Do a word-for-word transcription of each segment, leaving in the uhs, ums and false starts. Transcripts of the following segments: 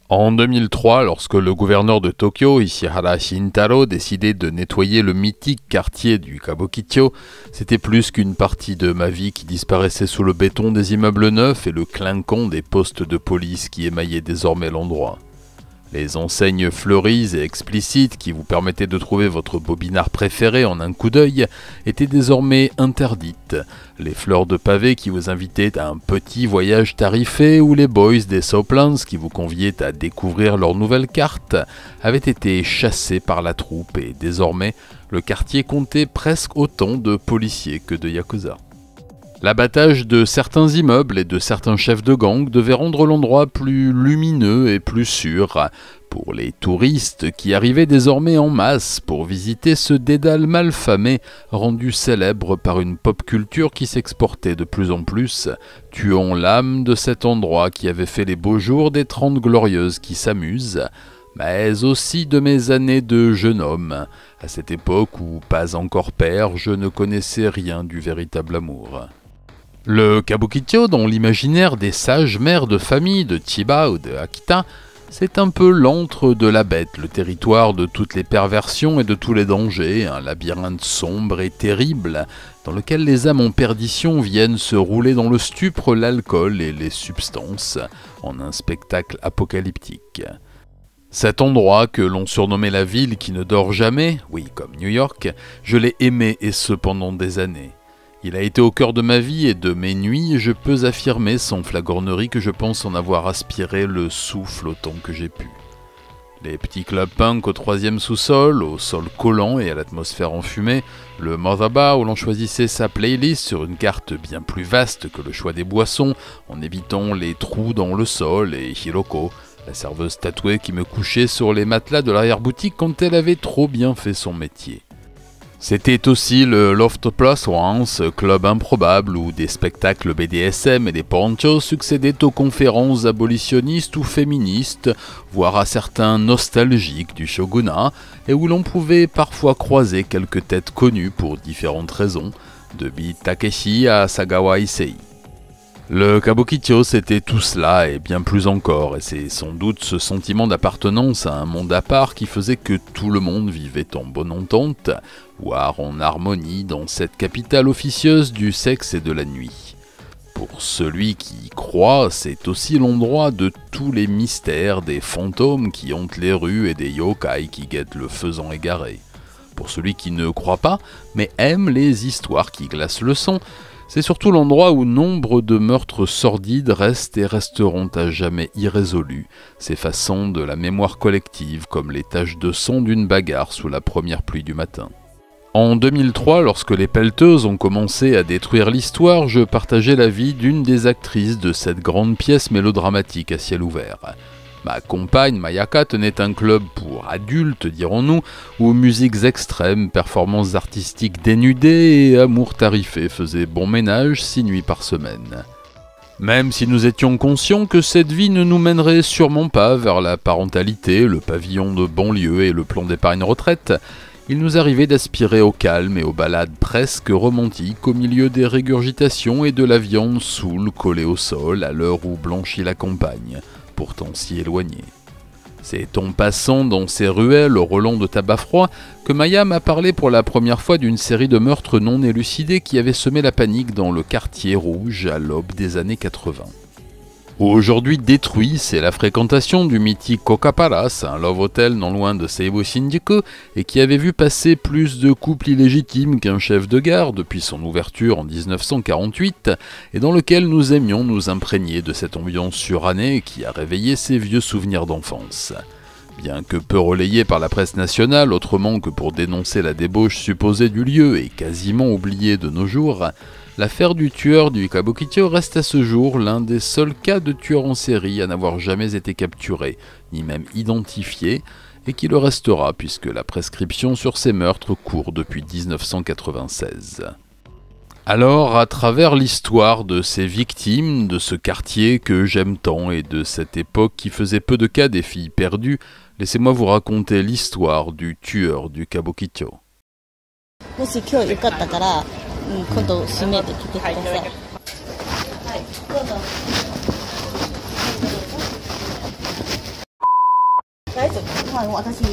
En deux mille trois, lorsque le gouverneur de Tokyo, Ishihara Shintaro, décidait de nettoyer le mythique quartier du Kabukicho, c'était plus qu'une partie de ma vie qui disparaissait sous le béton des immeubles neufs et le clinquant des postes de police qui émaillaient désormais l'endroit. Les enseignes fleuries et explicites qui vous permettaient de trouver votre bobinard préféré en un coup d'œil étaient désormais interdites. Les fleurs de pavé qui vous invitaient à un petit voyage tarifé ou les boys des Southlands qui vous conviaient à découvrir leur nouvelle carte avaient été chassés par la troupe et désormais le quartier comptait presque autant de policiers que de yakuza. L'abattage de certains immeubles et de certains chefs de gang devait rendre l'endroit plus lumineux et plus sûr pour les touristes qui arrivaient désormais en masse pour visiter ce dédale malfamé rendu célèbre par une pop culture qui s'exportait de plus en plus, tuant l'âme de cet endroit qui avait fait les beaux jours des Trente Glorieuses qui s'amusent, mais aussi de mes années de jeune homme, à cette époque où, pas encore père, je ne connaissais rien du véritable amour. Le Kabukicho, dans l'imaginaire des sages mères de famille de Chiba ou de Akita, c'est un peu l'antre de la bête, le territoire de toutes les perversions et de tous les dangers, un labyrinthe sombre et terrible, dans lequel les âmes en perdition viennent se rouler dans le stupre, l'alcool et les substances, en un spectacle apocalyptique. Cet endroit que l'on surnommait la ville qui ne dort jamais, oui comme New York, je l'ai aimé et ce pendant des années. Il a été au cœur de ma vie et de mes nuits et je peux affirmer sans flagornerie que je pense en avoir aspiré le souffle autant que j'ai pu. Les petits clubs punk au troisième sous-sol, au sol collant et à l'atmosphère enfumée, le Motherbar où l'on choisissait sa playlist sur une carte bien plus vaste que le choix des boissons en évitant les trous dans le sol et Hiroko, la serveuse tatouée qui me couchait sur les matelas de l'arrière-boutique quand elle avait trop bien fait son métier. C'était aussi le Loft Plus Once, club improbable où des spectacles B D S M et des ponchos succédaient aux conférences abolitionnistes ou féministes, voire à certains nostalgiques du shogunat, et où l'on pouvait parfois croiser quelques têtes connues pour différentes raisons, de Beat Takeshi à Sagawa Issei. Le Kabukicho, c'était tout cela et bien plus encore, et c'est sans doute ce sentiment d'appartenance à un monde à part qui faisait que tout le monde vivait en bonne entente, voire en harmonie dans cette capitale officieuse du sexe et de la nuit. Pour celui qui y croit, c'est aussi l'endroit de tous les mystères des fantômes qui hantent les rues et des yokai qui guettent le faisan égaré. Pour celui qui ne croit pas, mais aime les histoires qui glacent le sang, c'est surtout l'endroit où nombre de meurtres sordides restent et resteront à jamais irrésolus, s'effaçant de la mémoire collective comme les taches de sang d'une bagarre sous la première pluie du matin. En deux mille trois, lorsque les pelleteuses ont commencé à détruire l'histoire, je partageais la vie d'une des actrices de cette grande pièce mélodramatique à ciel ouvert. Ma compagne, Mayaka, tenait un club pour adultes, dirons-nous, où musiques extrêmes, performances artistiques dénudées et amour tarifé faisaient bon ménage six nuits par semaine. Même si nous étions conscients que cette vie ne nous mènerait sûrement pas vers la parentalité, le pavillon de banlieue et le plan d'épargne retraite, il nous arrivait d'aspirer au calme et aux balades presque romantiques au milieu des régurgitations et de la viande saoule collée au sol à l'heure où blanchit la campagne, pourtant si éloignée. C'est en passant dans ces ruelles au relent de tabac froid que Maya m'a parlé pour la première fois d'une série de meurtres non élucidés qui avaient semé la panique dans le quartier rouge à l'aube des années quatre-vingts. Aujourd'hui détruit, c'est la fréquentation du mythique Coca Palace, un love hotel non loin de Seibu Shinjuku, et qui avait vu passer plus de couples illégitimes qu'un chef de gare depuis son ouverture en dix-neuf cent quarante-huit, et dans lequel nous aimions nous imprégner de cette ambiance surannée qui a réveillé ses vieux souvenirs d'enfance. Bien que peu relayé par la presse nationale, autrement que pour dénoncer la débauche supposée du lieu et quasiment oubliée de nos jours, l'affaire du tueur du Kabukicho reste à ce jour l'un des seuls cas de tueur en série à n'avoir jamais été capturé, ni même identifié, et qui le restera puisque la prescription sur ces meurtres court depuis dix-neuf cent quatre-vingt-seize. Alors, à travers l'histoire de ces victimes, de ce quartier que j'aime tant et de cette époque qui faisait peu de cas des filles perdues, laissez-moi vous raconter l'histoire du tueur du Kabukicho. もし今日よかったから、うん、今度締めてきてください。はい、はい、どうぞ。 あの私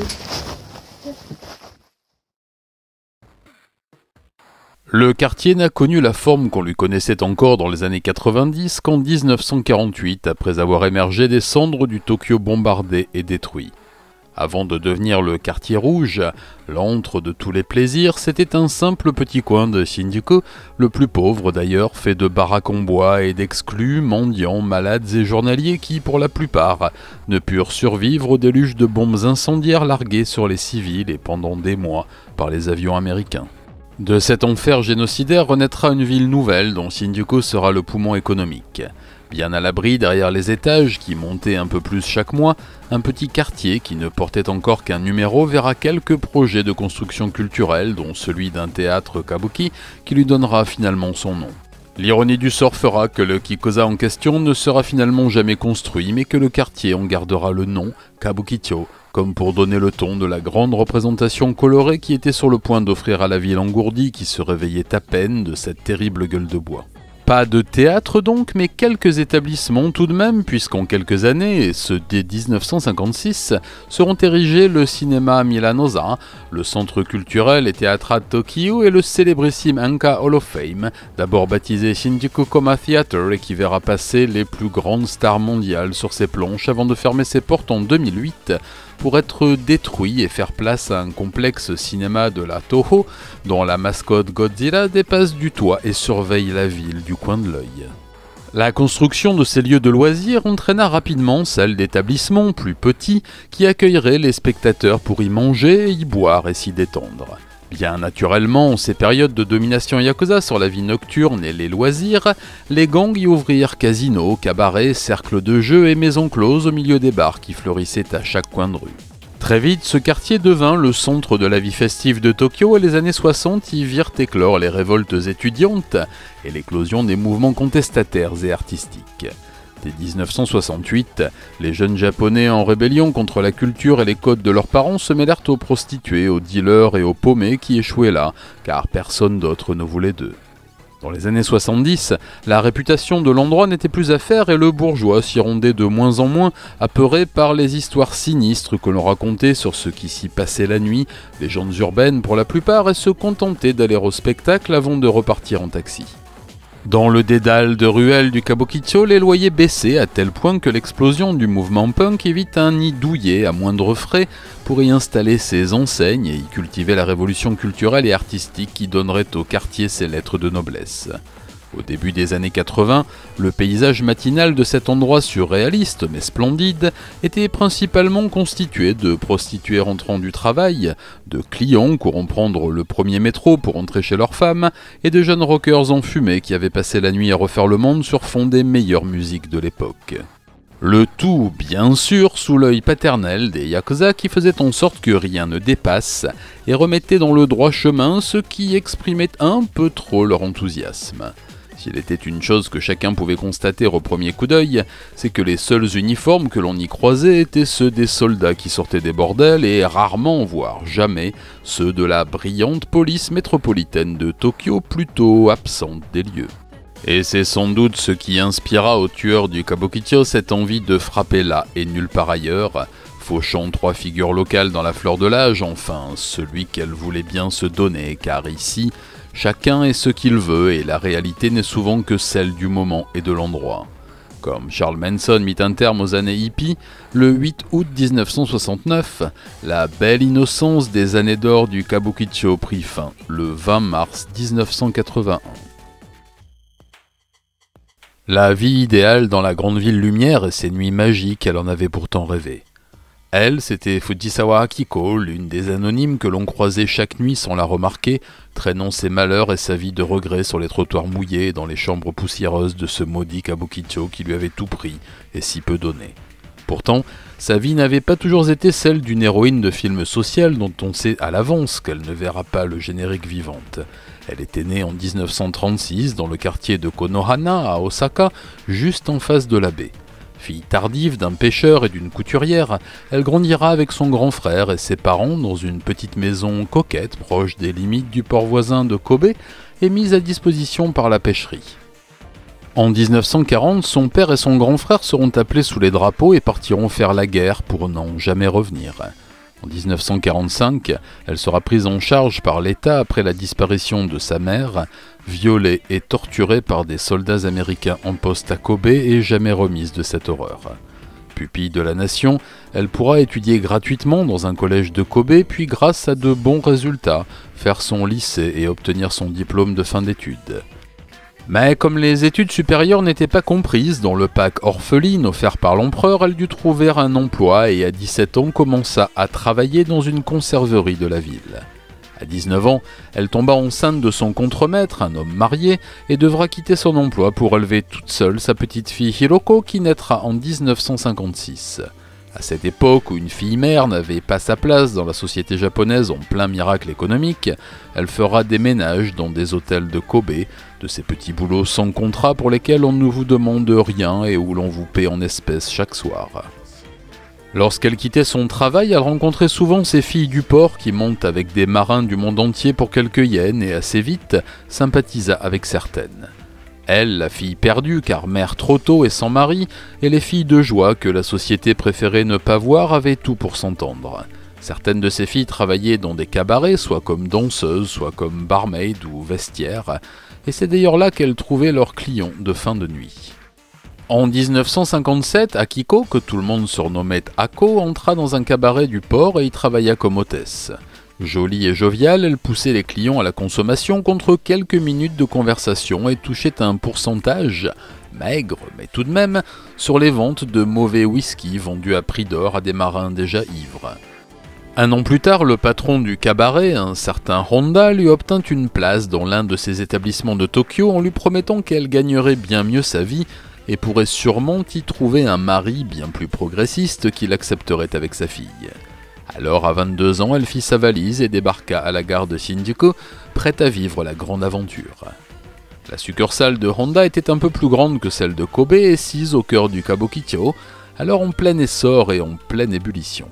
Le quartier n'a connu la forme qu'on lui connaissait encore dans les années quatre-vingt-dix qu'en mille neuf cent quarante-huit, après avoir émergé des cendres du Tokyo bombardé et détruit. Avant de devenir le quartier rouge, l'antre de tous les plaisirs, c'était un simple petit coin de Shinjuku, le plus pauvre d'ailleurs, fait de baraques en bois et d'exclus, mendiants, malades et journaliers qui, pour la plupart, ne purent survivre au déluge de bombes incendiaires larguées sur les civils et pendant des mois par les avions américains. De cet enfer génocidaire renaîtra une ville nouvelle dont Shinjuku sera le poumon économique. Bien à l'abri derrière les étages qui montaient un peu plus chaque mois, un petit quartier qui ne portait encore qu'un numéro verra quelques projets de construction culturelle dont celui d'un théâtre kabuki qui lui donnera finalement son nom. L'ironie du sort fera que le Kikoza en question ne sera finalement jamais construit mais que le quartier en gardera le nom Kabukicho, comme pour donner le ton de la grande représentation colorée qui était sur le point d'offrir à la ville engourdie qui se réveillait à peine de cette terrible gueule de bois. Pas de théâtre donc, mais quelques établissements tout de même, puisqu'en quelques années, et ce dès mille neuf cent cinquante-six, seront érigés le cinéma Milanosa, le centre culturel et théâtral Tokyo et le célébrissime Anka Hall of Fame, d'abord baptisé Shinjuku Koma Theatre et qui verra passer les plus grandes stars mondiales sur ses planches avant de fermer ses portes en deux mille huit pour être détruit et faire place à un complexe cinéma de la Toho dont la mascotte Godzilla dépasse du toit et surveille la ville du coin de l'œil. La construction de ces lieux de loisirs entraîna rapidement celle d'établissements plus petits qui accueilleraient les spectateurs pour y manger, y boire et s'y détendre. Bien naturellement, en ces périodes de domination yakuza sur la vie nocturne et les loisirs, les gangs y ouvrirent casinos, cabarets, cercles de jeux et maisons closes au milieu des bars qui fleurissaient à chaque coin de rue. Très vite, ce quartier devint le centre de la vie festive de Tokyo et les années soixante y virent éclore les révoltes étudiantes et l'éclosion des mouvements contestataires et artistiques. Dès mille neuf cent soixante-huit, les jeunes japonais en rébellion contre la culture et les codes de leurs parents se mêlèrent aux prostituées, aux dealers et aux paumés qui échouaient là, car personne d'autre ne voulait d'eux. Dans les années soixante-dix, la réputation de l'endroit n'était plus à faire et le bourgeois s'y rendait de moins en moins, apeuré par les histoires sinistres que l'on racontait sur ce qui s'y passait la nuit, légendes urbaines pour la plupart, et se contentaient d'aller au spectacle avant de repartir en taxi. Dans le dédale de ruelles du Kabukicho, les loyers baissaient à tel point que l'explosion du mouvement punk évite un nid douillet à moindre frais pour y installer ses enseignes et y cultiver la révolution culturelle et artistique qui donnerait au quartier ses lettres de noblesse. Au début des années quatre-vingts, le paysage matinal de cet endroit surréaliste mais splendide était principalement constitué de prostituées rentrant du travail, de clients courant prendre le premier métro pour rentrer chez leurs femmes et de jeunes rockers enfumés qui avaient passé la nuit à refaire le monde sur fond des meilleures musiques de l'époque. Le tout, bien sûr, sous l'œil paternel des yakuza qui faisaient en sorte que rien ne dépasse et remettaient dans le droit chemin ceux qui exprimaient un peu trop leur enthousiasme. S'il était une chose que chacun pouvait constater au premier coup d'œil, c'est que les seuls uniformes que l'on y croisait étaient ceux des soldats qui sortaient des bordels et rarement, voire jamais, ceux de la brillante police métropolitaine de Tokyo, plutôt absente des lieux. Et c'est sans doute ce qui inspira aux tueurs du Kabukicho cette envie de frapper là et nulle part ailleurs, fauchant trois figures locales dans la fleur de l'âge, enfin celui qu'elle voulait bien se donner, car ici, chacun est ce qu'il veut et la réalité n'est souvent que celle du moment et de l'endroit. Comme Charles Manson mit un terme aux années hippies, le huit août mille neuf cent soixante-neuf, la belle innocence des années d'or du Kabukicho prit fin, le vingt mars mille neuf cent quatre-vingt-un. La vie idéale dans la grande ville lumière et ses nuits magiques, elle en avait pourtant rêvé. Elle, c'était Fujisawa Akiko, l'une des anonymes que l'on croisait chaque nuit sans la remarquer, traînant ses malheurs et sa vie de regret sur les trottoirs mouillés et dans les chambres poussiéreuses de ce maudit Kabukicho qui lui avait tout pris et si peu donné. Pourtant, sa vie n'avait pas toujours été celle d'une héroïne de film social dont on sait à l'avance qu'elle ne verra pas le générique vivante. Elle était née en mille neuf cent trente-six dans le quartier de Konohana à Osaka, juste en face de la baie. Fille tardive d'un pêcheur et d'une couturière, elle grandira avec son grand frère et ses parents dans une petite maison coquette proche des limites du port voisin de Kobe et mise à disposition par la pêcherie. En mille neuf cent quarante, son père et son grand frère seront appelés sous les drapeaux et partiront faire la guerre pour n'en jamais revenir. En mille neuf cent quarante-cinq, elle sera prise en charge par l'État après la disparition de sa mère, violée et torturée par des soldats américains en poste à Kobe et jamais remise de cette horreur. Pupille de la nation, elle pourra étudier gratuitement dans un collège de Kobe, puis grâce à de bons résultats, faire son lycée et obtenir son diplôme de fin d'études. Mais comme les études supérieures n'étaient pas comprises dans le pack orpheline offert par l'empereur, elle dut trouver un emploi et à dix-sept ans commença à travailler dans une conserverie de la ville. À dix-neuf ans, elle tomba enceinte de son contremaître, un homme marié, et devra quitter son emploi pour élever toute seule sa petite fille Hiroko qui naîtra en mille neuf cent cinquante-six. À cette époque où une fille-mère n'avait pas sa place dans la société japonaise en plein miracle économique, elle fera des ménages dans des hôtels de Kobe, de ces petits boulots sans contrat pour lesquels on ne vous demande rien et où l'on vous paie en espèces chaque soir. Lorsqu'elle quittait son travail, elle rencontrait souvent ces filles du port qui montent avec des marins du monde entier pour quelques yens et assez vite sympathisa avec certaines. Elle, la fille perdue car mère trop tôt et sans mari, et les filles de joie que la société préférait ne pas voir avaient tout pour s'entendre. Certaines de ces filles travaillaient dans des cabarets, soit comme danseuses, soit comme barmaid ou vestiaires, et c'est d'ailleurs là qu'elles trouvaient leurs clients de fin de nuit. En mille neuf cent cinquante-sept, Akiko, que tout le monde surnommait Ako, entra dans un cabaret du port et y travailla comme hôtesse. Jolie et joviale, elle poussait les clients à la consommation contre quelques minutes de conversation et touchait un pourcentage, maigre mais tout de même, sur les ventes de mauvais whisky vendus à prix d'or à des marins déjà ivres. Un an plus tard, le patron du cabaret, un certain Honda, lui obtint une place dans l'un de ses établissements de Tokyo en lui promettant qu'elle gagnerait bien mieux sa vie et pourrait sûrement y trouver un mari bien plus progressiste qui l'accepterait avec sa fille. Alors, à vingt-deux ans, elle fit sa valise et débarqua à la gare de Shinjuku, prête à vivre la grande aventure. La succursale de Honda était un peu plus grande que celle de Kobe et sise au cœur du Kabukicho, alors en plein essor et en pleine ébullition.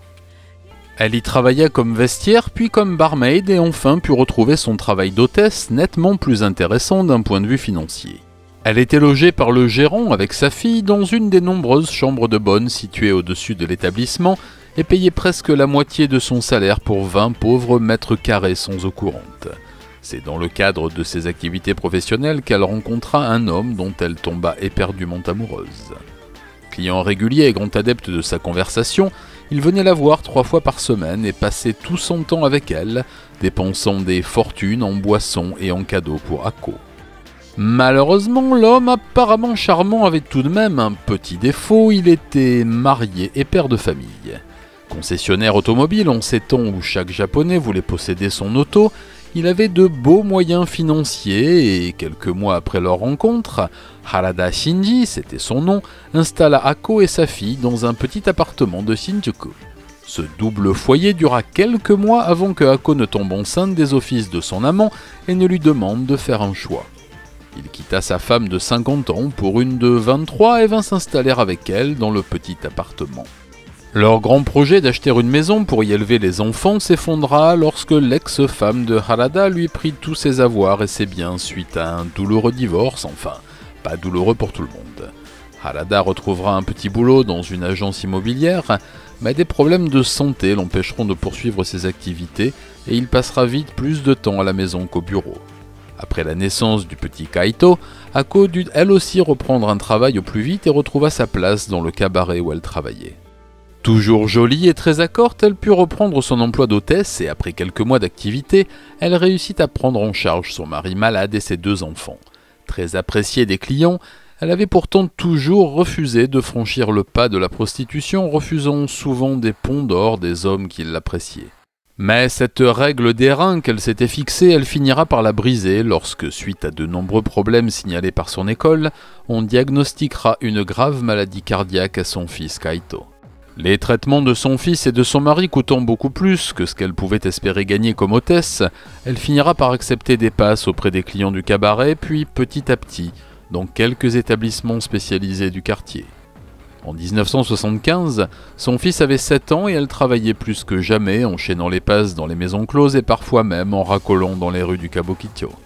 Elle y travailla comme vestiaire, puis comme barmaid et enfin put retrouver son travail d'hôtesse nettement plus intéressant d'un point de vue financier. Elle était logée par le gérant avec sa fille dans une des nombreuses chambres de bonne situées au-dessus de l'établissement et payait presque la moitié de son salaire pour vingt pauvres mètres carrés sans eau courante. C'est dans le cadre de ses activités professionnelles qu'elle rencontra un homme dont elle tomba éperdument amoureuse. Client régulier et grand adepte de sa conversation, il venait la voir trois fois par semaine et passait tout son temps avec elle, dépensant des fortunes en boissons et en cadeaux pour Ako. Malheureusement, l'homme apparemment charmant avait tout de même un petit défaut, il était marié et père de famille. Concessionnaire automobile en ces temps où chaque japonais voulait posséder son auto, il avait de beaux moyens financiers et quelques mois après leur rencontre, Harada Shinji, c'était son nom, installa Ako et sa fille dans un petit appartement de Shinjuku. Ce double foyer dura quelques mois avant que Ako ne tombe enceinte des offices de son amant et ne lui demande de faire un choix. Il quitta sa femme de cinquante ans pour une de vingt-trois et vint s'installer avec elle dans le petit appartement. Leur grand projet d'acheter une maison pour y élever les enfants s'effondra lorsque l'ex-femme de Harada lui prit tous ses avoirs et ses biens suite à un douloureux divorce, enfin, pas douloureux pour tout le monde. Harada retrouvera un petit boulot dans une agence immobilière, mais des problèmes de santé l'empêcheront de poursuivre ses activités et il passera vite plus de temps à la maison qu'au bureau. Après la naissance du petit Kaito, Ako dut elle aussi reprendre un travail au plus vite et retrouva sa place dans le cabaret où elle travaillait. Toujours jolie et très accorte, elle put reprendre son emploi d'hôtesse et après quelques mois d'activité, elle réussit à prendre en charge son mari malade et ses deux enfants. Très appréciée des clients, elle avait pourtant toujours refusé de franchir le pas de la prostitution, refusant souvent des ponts d'or des hommes qui l'appréciaient. Mais cette règle d'airain qu'elle s'était fixée, elle finira par la briser lorsque, suite à de nombreux problèmes signalés par son école, on diagnostiquera une grave maladie cardiaque à son fils Kaito. Les traitements de son fils et de son mari coûtant beaucoup plus que ce qu'elle pouvait espérer gagner comme hôtesse, elle finira par accepter des passes auprès des clients du cabaret, puis petit à petit, dans quelques établissements spécialisés du quartier. En mille neuf cent soixante-quinze, son fils avait sept ans et elle travaillait plus que jamais, enchaînant les passes dans les maisons closes et parfois même en racolant dans les rues du Kabukicho.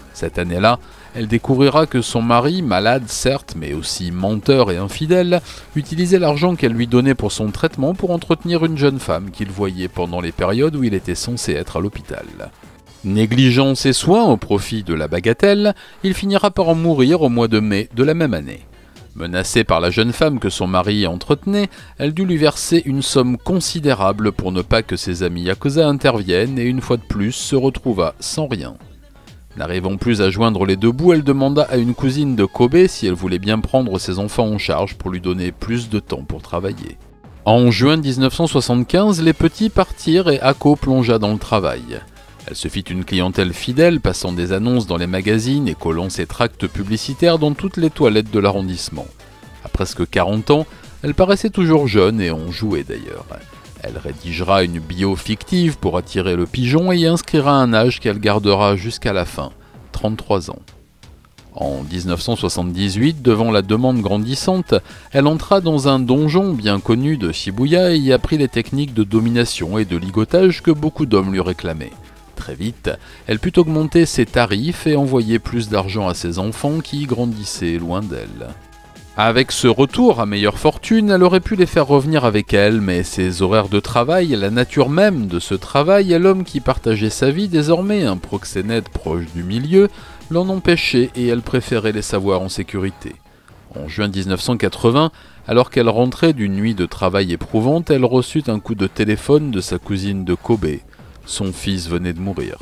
Cette année-là, elle découvrira que son mari, malade certes, mais aussi menteur et infidèle, utilisait l'argent qu'elle lui donnait pour son traitement pour entretenir une jeune femme qu'il voyait pendant les périodes où il était censé être à l'hôpital. Négligeant ses soins au profit de la bagatelle, il finira par en mourir au mois de mai de la même année. Menacée par la jeune femme que son mari entretenait, elle dut lui verser une somme considérable pour ne pas que ses amis Yakuza interviennent et une fois de plus se retrouva sans rien. N'arrivant plus à joindre les deux bouts, elle demanda à une cousine de Kobe si elle voulait bien prendre ses enfants en charge pour lui donner plus de temps pour travailler. En juin mille neuf cent soixante-quinze, les petits partirent et Ako plongea dans le travail. Elle se fit une clientèle fidèle, passant des annonces dans les magazines et collant ses tracts publicitaires dans toutes les toilettes de l'arrondissement. À presque quarante ans, elle paraissait toujours jeune et en jouait d'ailleurs. Elle rédigera une bio fictive pour attirer le pigeon et y inscrira un âge qu'elle gardera jusqu'à la fin, trente-trois ans. En mille neuf cent soixante-dix-huit, devant la demande grandissante, elle entra dans un donjon bien connu de Shibuya et y apprit les techniques de domination et de ligotage que beaucoup d'hommes lui réclamaient. Très vite, elle put augmenter ses tarifs et envoyer plus d'argent à ses enfants qui grandissaient loin d'elle. Avec ce retour à meilleure fortune, elle aurait pu les faire revenir avec elle, mais ses horaires de travail, la nature même de ce travail et l'homme qui partageait sa vie, désormais un proxénète proche du milieu, l'en empêchaient et elle préférait les savoir en sécurité. En juin mille neuf cent quatre-vingts, alors qu'elle rentrait d'une nuit de travail éprouvante, elle reçut un coup de téléphone de sa cousine de Kobe. Son fils venait de mourir.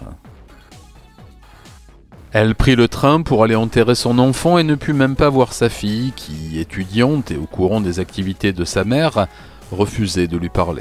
Elle prit le train pour aller enterrer son enfant et ne put même pas voir sa fille, qui, étudiante et au courant des activités de sa mère, refusait de lui parler.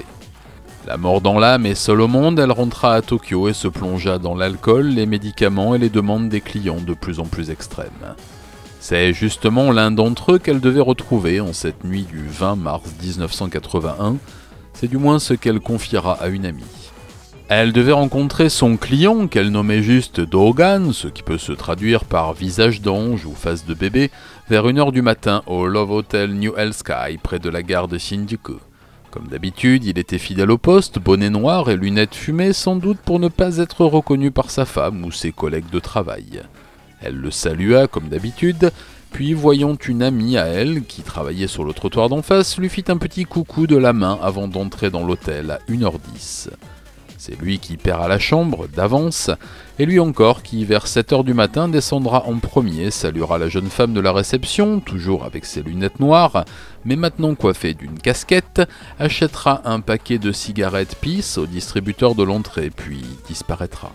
La mort dans l'âme et seule au monde, elle rentra à Tokyo et se plongea dans l'alcool, les médicaments et les demandes des clients de plus en plus extrêmes. C'est justement l'un d'entre eux qu'elle devait retrouver en cette nuit du vingt mars mille neuf cent quatre-vingt-un, c'est du moins ce qu'elle confiera à une amie. Elle devait rencontrer son client, qu'elle nommait juste Dogan, ce qui peut se traduire par visage d'ange ou face de bébé, vers une heure du matin au Love Hotel New Hell Sky, près de la gare de Shinjuku. Comme d'habitude, il était fidèle au poste, bonnet noir et lunettes fumées, sans doute pour ne pas être reconnu par sa femme ou ses collègues de travail. Elle le salua comme d'habitude, puis voyant une amie à elle, qui travaillait sur le trottoir d'en face, lui fit un petit coucou de la main avant d'entrer dans l'hôtel à une heure dix. C'est lui qui paiera la chambre, d'avance, et lui encore qui, vers sept heures du matin, descendra en premier, saluera la jeune femme de la réception, toujours avec ses lunettes noires, mais maintenant coiffée d'une casquette, achètera un paquet de cigarettes Peace au distributeur de l'entrée, puis disparaîtra.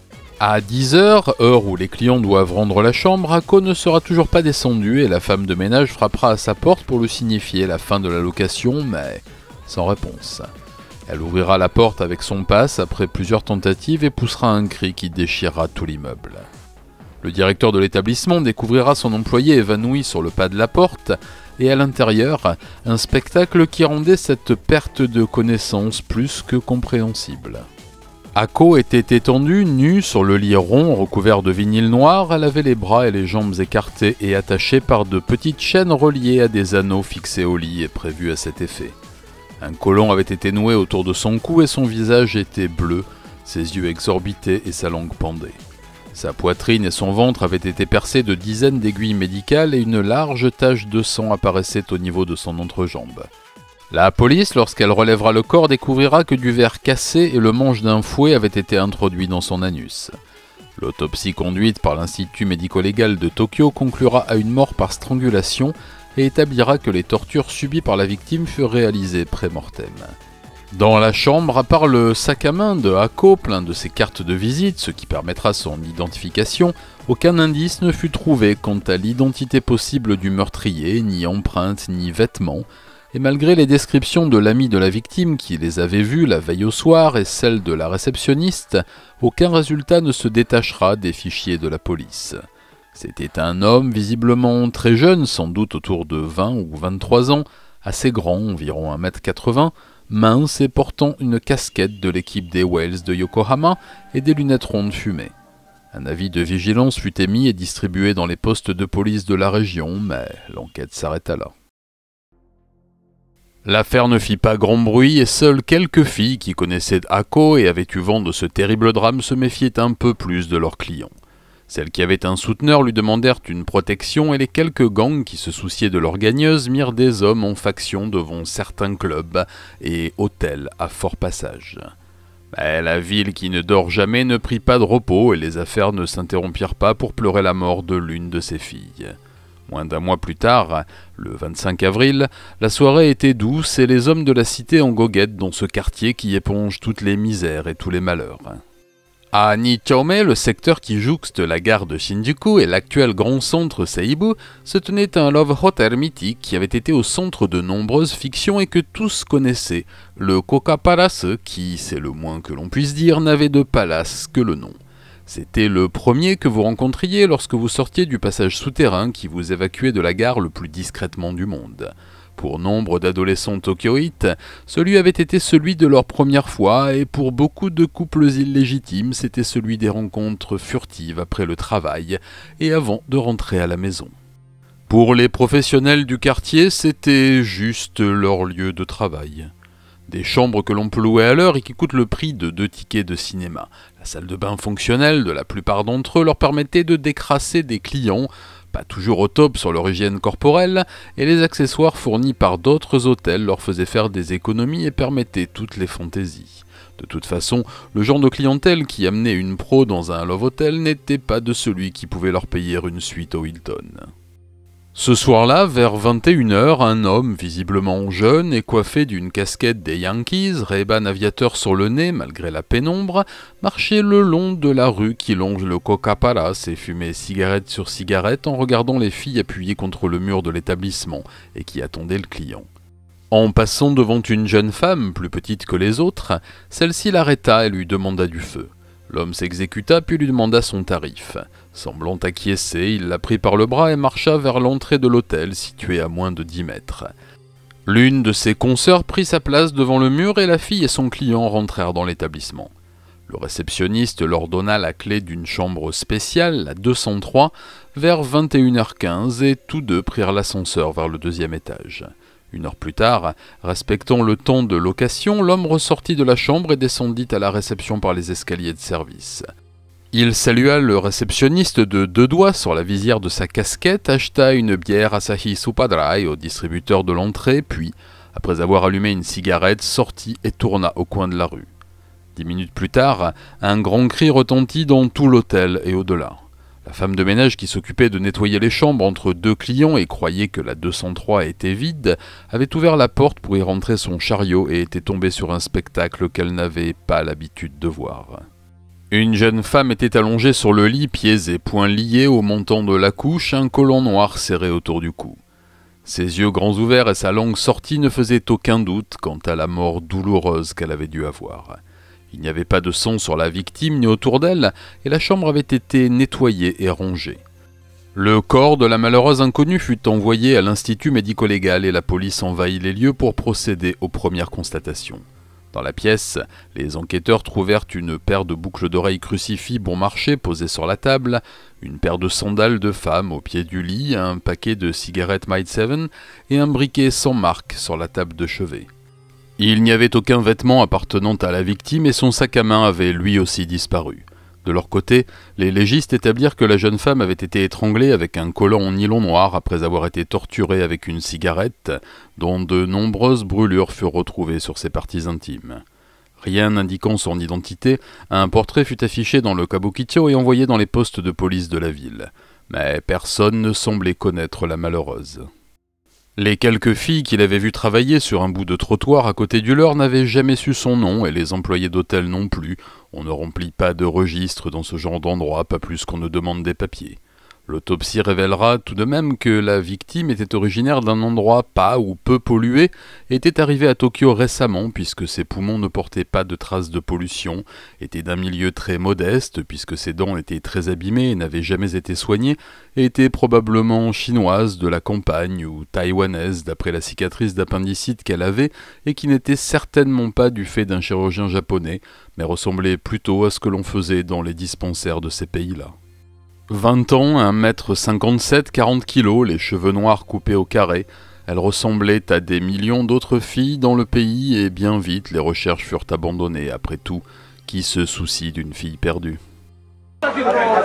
À dix heures, heure où les clients doivent rendre la chambre, Ako ne sera toujours pas descendu et la femme de ménage frappera à sa porte pour lui signifier la fin de la location, mais sans réponse. Elle ouvrira la porte avec son passe après plusieurs tentatives et poussera un cri qui déchirera tout l'immeuble. Le directeur de l'établissement découvrira son employé évanoui sur le pas de la porte et à l'intérieur, un spectacle qui rendait cette perte de connaissance plus que compréhensible. Ako était étendue, nue, sur le lit rond recouvert de vinyle noir. Elle avait les bras et les jambes écartés et attachés par de petites chaînes reliées à des anneaux fixés au lit et prévus à cet effet. Un collant avait été noué autour de son cou et son visage était bleu, ses yeux exorbités et sa langue pendait. Sa poitrine et son ventre avaient été percés de dizaines d'aiguilles médicales et une large tache de sang apparaissait au niveau de son entrejambe. La police, lorsqu'elle relèvera le corps, découvrira que du verre cassé et le manche d'un fouet avaient été introduits dans son anus. L'autopsie conduite par l'Institut médico-légal de Tokyo conclura à une mort par strangulation et établira que les tortures subies par la victime furent réalisées pré-mortem. Dans la chambre, à part le sac à main de Ako, plein de ses cartes de visite, ce qui permettra son identification, aucun indice ne fut trouvé quant à l'identité possible du meurtrier, ni empreinte, ni vêtements, et malgré les descriptions de l'ami de la victime qui les avait vus la veille au soir et celle de la réceptionniste, aucun résultat ne se détachera des fichiers de la police. C'était un homme visiblement très jeune, sans doute autour de vingt ou vingt-trois ans, assez grand, environ un mètre quatre-vingts, mince et portant une casquette de l'équipe des Whales de Yokohama et des lunettes rondes fumées. Un avis de vigilance fut émis et distribué dans les postes de police de la région, mais l'enquête s'arrêta là. L'affaire ne fit pas grand bruit et seules quelques filles qui connaissaient Ako et avaient eu vent de ce terrible drame se méfiaient un peu plus de leurs clients. Celles qui avaient un souteneur lui demandèrent une protection et les quelques gangs qui se souciaient de leur gagneuse mirent des hommes en faction devant certains clubs et hôtels à fort passage. Mais la ville qui ne dort jamais ne prit pas de repos et les affaires ne s'interrompirent pas pour pleurer la mort de l'une de ses filles. Moins d'un mois plus tard, le vingt-cinq avril, la soirée était douce et les hommes de la cité en goguette dans ce quartier qui éponge toutes les misères et tous les malheurs. À Nichome, le secteur qui jouxte la gare de Shinjuku et l'actuel grand centre Seibu, se tenait un love hotel mythique qui avait été au centre de nombreuses fictions et que tous connaissaient, le Koka Palace qui, c'est le moins que l'on puisse dire, n'avait de palace que le nom. C'était le premier que vous rencontriez lorsque vous sortiez du passage souterrain qui vous évacuait de la gare le plus discrètement du monde. Pour nombre d'adolescents tokyoïtes, celui avait été celui de leur première fois et pour beaucoup de couples illégitimes, c'était celui des rencontres furtives après le travail et avant de rentrer à la maison. Pour les professionnels du quartier, c'était juste leur lieu de travail. Des chambres que l'on peut louer à l'heure et qui coûtent le prix de deux tickets de cinéma. La salle de bain fonctionnelle de la plupart d'entre eux leur permettait de décrasser des clients, pas toujours au top sur leur hygiène corporelle, et les accessoires fournis par d'autres hôtels leur faisaient faire des économies et permettaient toutes les fantaisies. De toute façon, le genre de clientèle qui amenait une pro dans un love hotel n'était pas de celui qui pouvait leur payer une suite au Hilton. Ce soir-là, vers vingt et une heures, un homme visiblement jeune et coiffé d'une casquette des Yankees, Ray-Ban aviateur sur le nez malgré la pénombre, marchait le long de la rue qui longe le Koka Palace et fumait cigarette sur cigarette en regardant les filles appuyées contre le mur de l'établissement et qui attendaient le client. En passant devant une jeune femme, plus petite que les autres, celle-ci l'arrêta et lui demanda du feu. L'homme s'exécuta puis lui demanda son tarif. Semblant acquiescer, il la prit par le bras et marcha vers l'entrée de l'hôtel, situé à moins de dix mètres. L'une de ses consoeurs prit sa place devant le mur et la fille et son client rentrèrent dans l'établissement. Le réceptionniste leur donna la clé d'une chambre spéciale, la deux cent trois, vers vingt et une heures quinze et tous deux prirent l'ascenseur vers le deuxième étage. Une heure plus tard, respectant le temps de location, l'homme ressortit de la chambre et descendit à la réception par les escaliers de service. Il salua le réceptionniste de deux doigts sur la visière de sa casquette, acheta une bière Asahi Superdry au distributeur de l'entrée, puis, après avoir allumé une cigarette, sortit et tourna au coin de la rue. Dix minutes plus tard, un grand cri retentit dans tout l'hôtel et au-delà. La femme de ménage qui s'occupait de nettoyer les chambres entre deux clients et croyait que la deux cent trois était vide, avait ouvert la porte pour y rentrer son chariot et était tombée sur un spectacle qu'elle n'avait pas l'habitude de voir. Une jeune femme était allongée sur le lit, pieds et poings liés au montant de la couche, un collant noir serré autour du cou. Ses yeux grands ouverts et sa langue sortie ne faisaient aucun doute quant à la mort douloureuse qu'elle avait dû avoir. Il n'y avait pas de sang sur la victime ni autour d'elle, et la chambre avait été nettoyée et rangée. Le corps de la malheureuse inconnue fut envoyé à l'Institut médico-légal et la police envahit les lieux pour procéder aux premières constatations. Dans la pièce, les enquêteurs trouvèrent une paire de boucles d'oreilles crucifix bon marché posées sur la table, une paire de sandales de femme au pied du lit, un paquet de cigarettes Might Seven et un briquet sans marque sur la table de chevet. Il n'y avait aucun vêtement appartenant à la victime et son sac à main avait lui aussi disparu. De leur côté, les légistes établirent que la jeune femme avait été étranglée avec un collant en nylon noir après avoir été torturée avec une cigarette, dont de nombreuses brûlures furent retrouvées sur ses parties intimes. Rien n'indiquant son identité, un portrait fut affiché dans le Kabukicho et envoyé dans les postes de police de la ville. Mais personne ne semblait connaître la malheureuse. Les quelques filles qu'il avait vues travailler sur un bout de trottoir à côté du leur n'avaient jamais su son nom et les employés d'hôtel non plus. On ne remplit pas de registre dans ce genre d'endroit, pas plus qu'on ne demande des papiers. L'autopsie révélera tout de même que la victime était originaire d'un endroit pas ou peu pollué et était arrivée à Tokyo récemment puisque ses poumons ne portaient pas de traces de pollution, était d'un milieu très modeste puisque ses dents étaient très abîmées et n'avaient jamais été soignées, et était probablement chinoise de la campagne ou taïwanaise d'après la cicatrice d'appendicite qu'elle avait et qui n'était certainement pas du fait d'un chirurgien japonais, mais ressemblait plutôt à ce que l'on faisait dans les dispensaires de ces pays-là. vingt ans, un mètre cinquante-sept, quarante kilos, les cheveux noirs coupés au carré, elle ressemblait à des millions d'autres filles dans le pays et bien vite les recherches furent abandonnées. Après tout, qui se soucie d'une fille perdue ?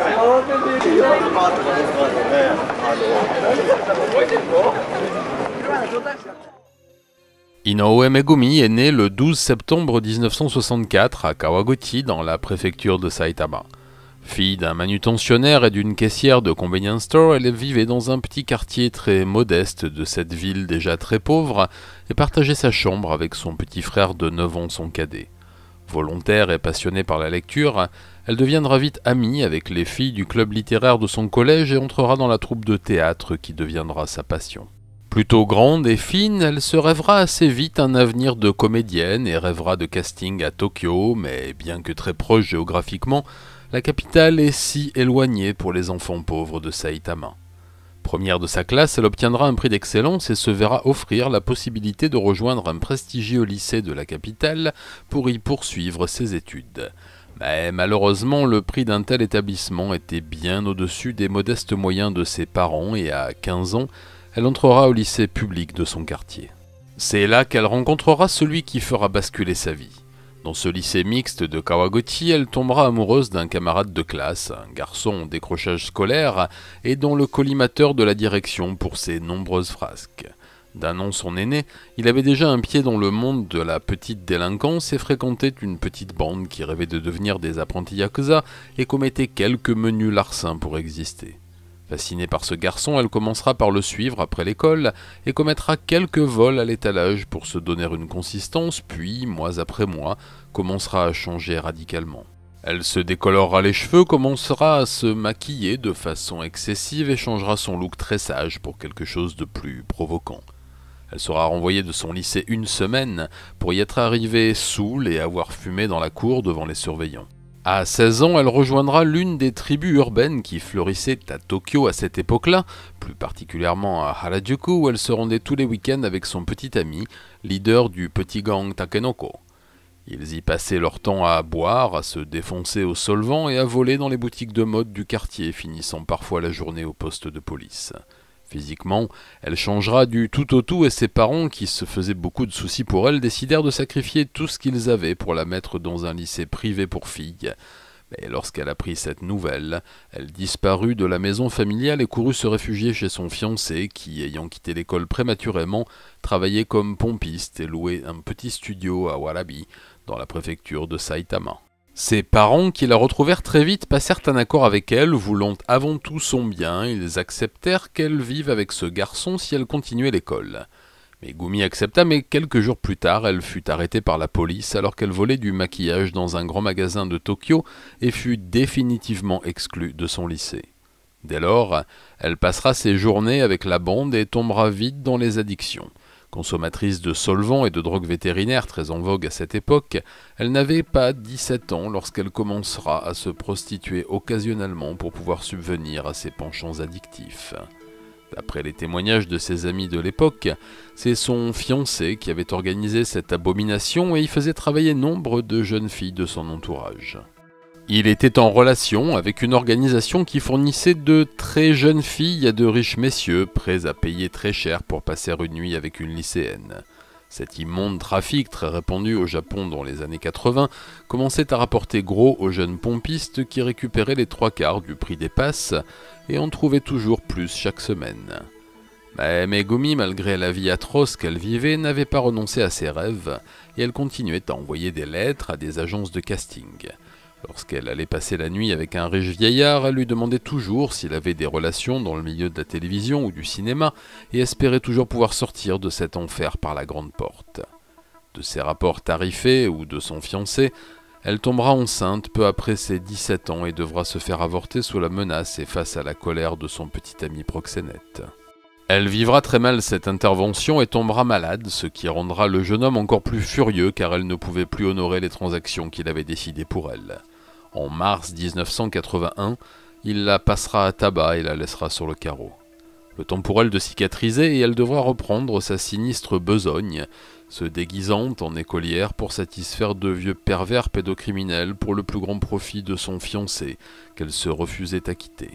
Inoue Megumi est né le douze septembre mille neuf cent soixante-quatre à Kawaguchi dans la préfecture de Saitama. Fille d'un manutentionnaire et d'une caissière de convenience store, elle vivait dans un petit quartier très modeste de cette ville déjà très pauvre et partageait sa chambre avec son petit frère de neuf ans, son cadet. Volontaire et passionnée par la lecture, elle deviendra vite amie avec les filles du club littéraire de son collège et entrera dans la troupe de théâtre qui deviendra sa passion. Plutôt grande et fine, elle se rêvera assez vite un avenir de comédienne et rêvera de casting à Tokyo, mais bien que très proche géographiquement, la capitale est si éloignée pour les enfants pauvres de Saitama. Première de sa classe, elle obtiendra un prix d'excellence et se verra offrir la possibilité de rejoindre un prestigieux lycée de la capitale pour y poursuivre ses études. Mais malheureusement, le prix d'un tel établissement était bien au-dessus des modestes moyens de ses parents et à quinze ans, elle entrera au lycée public de son quartier. C'est là qu'elle rencontrera celui qui fera basculer sa vie. Dans ce lycée mixte de Kawaguchi, elle tombera amoureuse d'un camarade de classe, un garçon en décrochage scolaire et dont le collimateur de la direction pour ses nombreuses frasques. D'un an son aîné, il avait déjà un pied dans le monde de la petite délinquance et fréquentait une petite bande qui rêvait de devenir des apprentis yakuza et commettait quelques menus larcins pour exister. Fascinée par ce garçon, elle commencera par le suivre après l'école et commettra quelques vols à l'étalage pour se donner une consistance, puis, mois après mois, commencera à changer radicalement. Elle se décolorera les cheveux, commencera à se maquiller de façon excessive et changera son look très sage pour quelque chose de plus provoquant. Elle sera renvoyée de son lycée une semaine pour y être arrivée saoule et avoir fumé dans la cour devant les surveillants. À seize ans, elle rejoindra l'une des tribus urbaines qui fleurissaient à Tokyo à cette époque-là, plus particulièrement à Harajuku où elle se rendait tous les week-ends avec son petit ami, leader du petit gang Takenoko. Ils y passaient leur temps à boire, à se défoncer au solvant et à voler dans les boutiques de mode du quartier, finissant parfois la journée au poste de police. Physiquement, elle changera du tout au tout et ses parents, qui se faisaient beaucoup de soucis pour elle, décidèrent de sacrifier tout ce qu'ils avaient pour la mettre dans un lycée privé pour filles. Mais lorsqu'elle apprit cette nouvelle, elle disparut de la maison familiale et courut se réfugier chez son fiancé, qui, ayant quitté l'école prématurément, travaillait comme pompiste et louait un petit studio à Warabi, dans la préfecture de Saitama. Ses parents, qui la retrouvèrent très vite, passèrent un accord avec elle, voulant avant tout son bien. Ils acceptèrent qu'elle vive avec ce garçon si elle continuait l'école. Megumi accepta, mais quelques jours plus tard, elle fut arrêtée par la police alors qu'elle volait du maquillage dans un grand magasin de Tokyo et fut définitivement exclue de son lycée. Dès lors, elle passera ses journées avec la bande et tombera vite dans les addictions. Consommatrice de solvants et de drogues vétérinaires très en vogue à cette époque, elle n'avait pas dix-sept ans lorsqu'elle commencera à se prostituer occasionnellement pour pouvoir subvenir à ses penchants addictifs. D'après les témoignages de ses amis de l'époque, c'est son fiancé qui avait organisé cette abomination et y faisait travailler nombre de jeunes filles de son entourage. Il était en relation avec une organisation qui fournissait de très jeunes filles à de riches messieurs, prêts à payer très cher pour passer une nuit avec une lycéenne. Cet immonde trafic, très répandu au Japon dans les années quatre-vingts, commençait à rapporter gros aux jeunes pompistes qui récupéraient les trois quarts du prix des passes et en trouvaient toujours plus chaque semaine. Mais Megumi, malgré la vie atroce qu'elle vivait, n'avait pas renoncé à ses rêves et elle continuait à envoyer des lettres à des agences de casting. Lorsqu'elle allait passer la nuit avec un riche vieillard, elle lui demandait toujours s'il avait des relations dans le milieu de la télévision ou du cinéma et espérait toujours pouvoir sortir de cet enfer par la grande porte. De ses rapports tarifés ou de son fiancé, elle tombera enceinte peu après ses dix-sept ans et devra se faire avorter sous la menace et face à la colère de son petit ami proxénète. Elle vivra très mal cette intervention et tombera malade, ce qui rendra le jeune homme encore plus furieux car elle ne pouvait plus honorer les transactions qu'il avait décidées pour elle. En mars mille neuf cent quatre-vingt-un, il la passera à tabac et la laissera sur le carreau. Le temps pour elle de cicatriser et elle devra reprendre sa sinistre besogne, se déguisant en écolière pour satisfaire de vieux pervers pédocriminels pour le plus grand profit de son fiancé, qu'elle se refusait à quitter.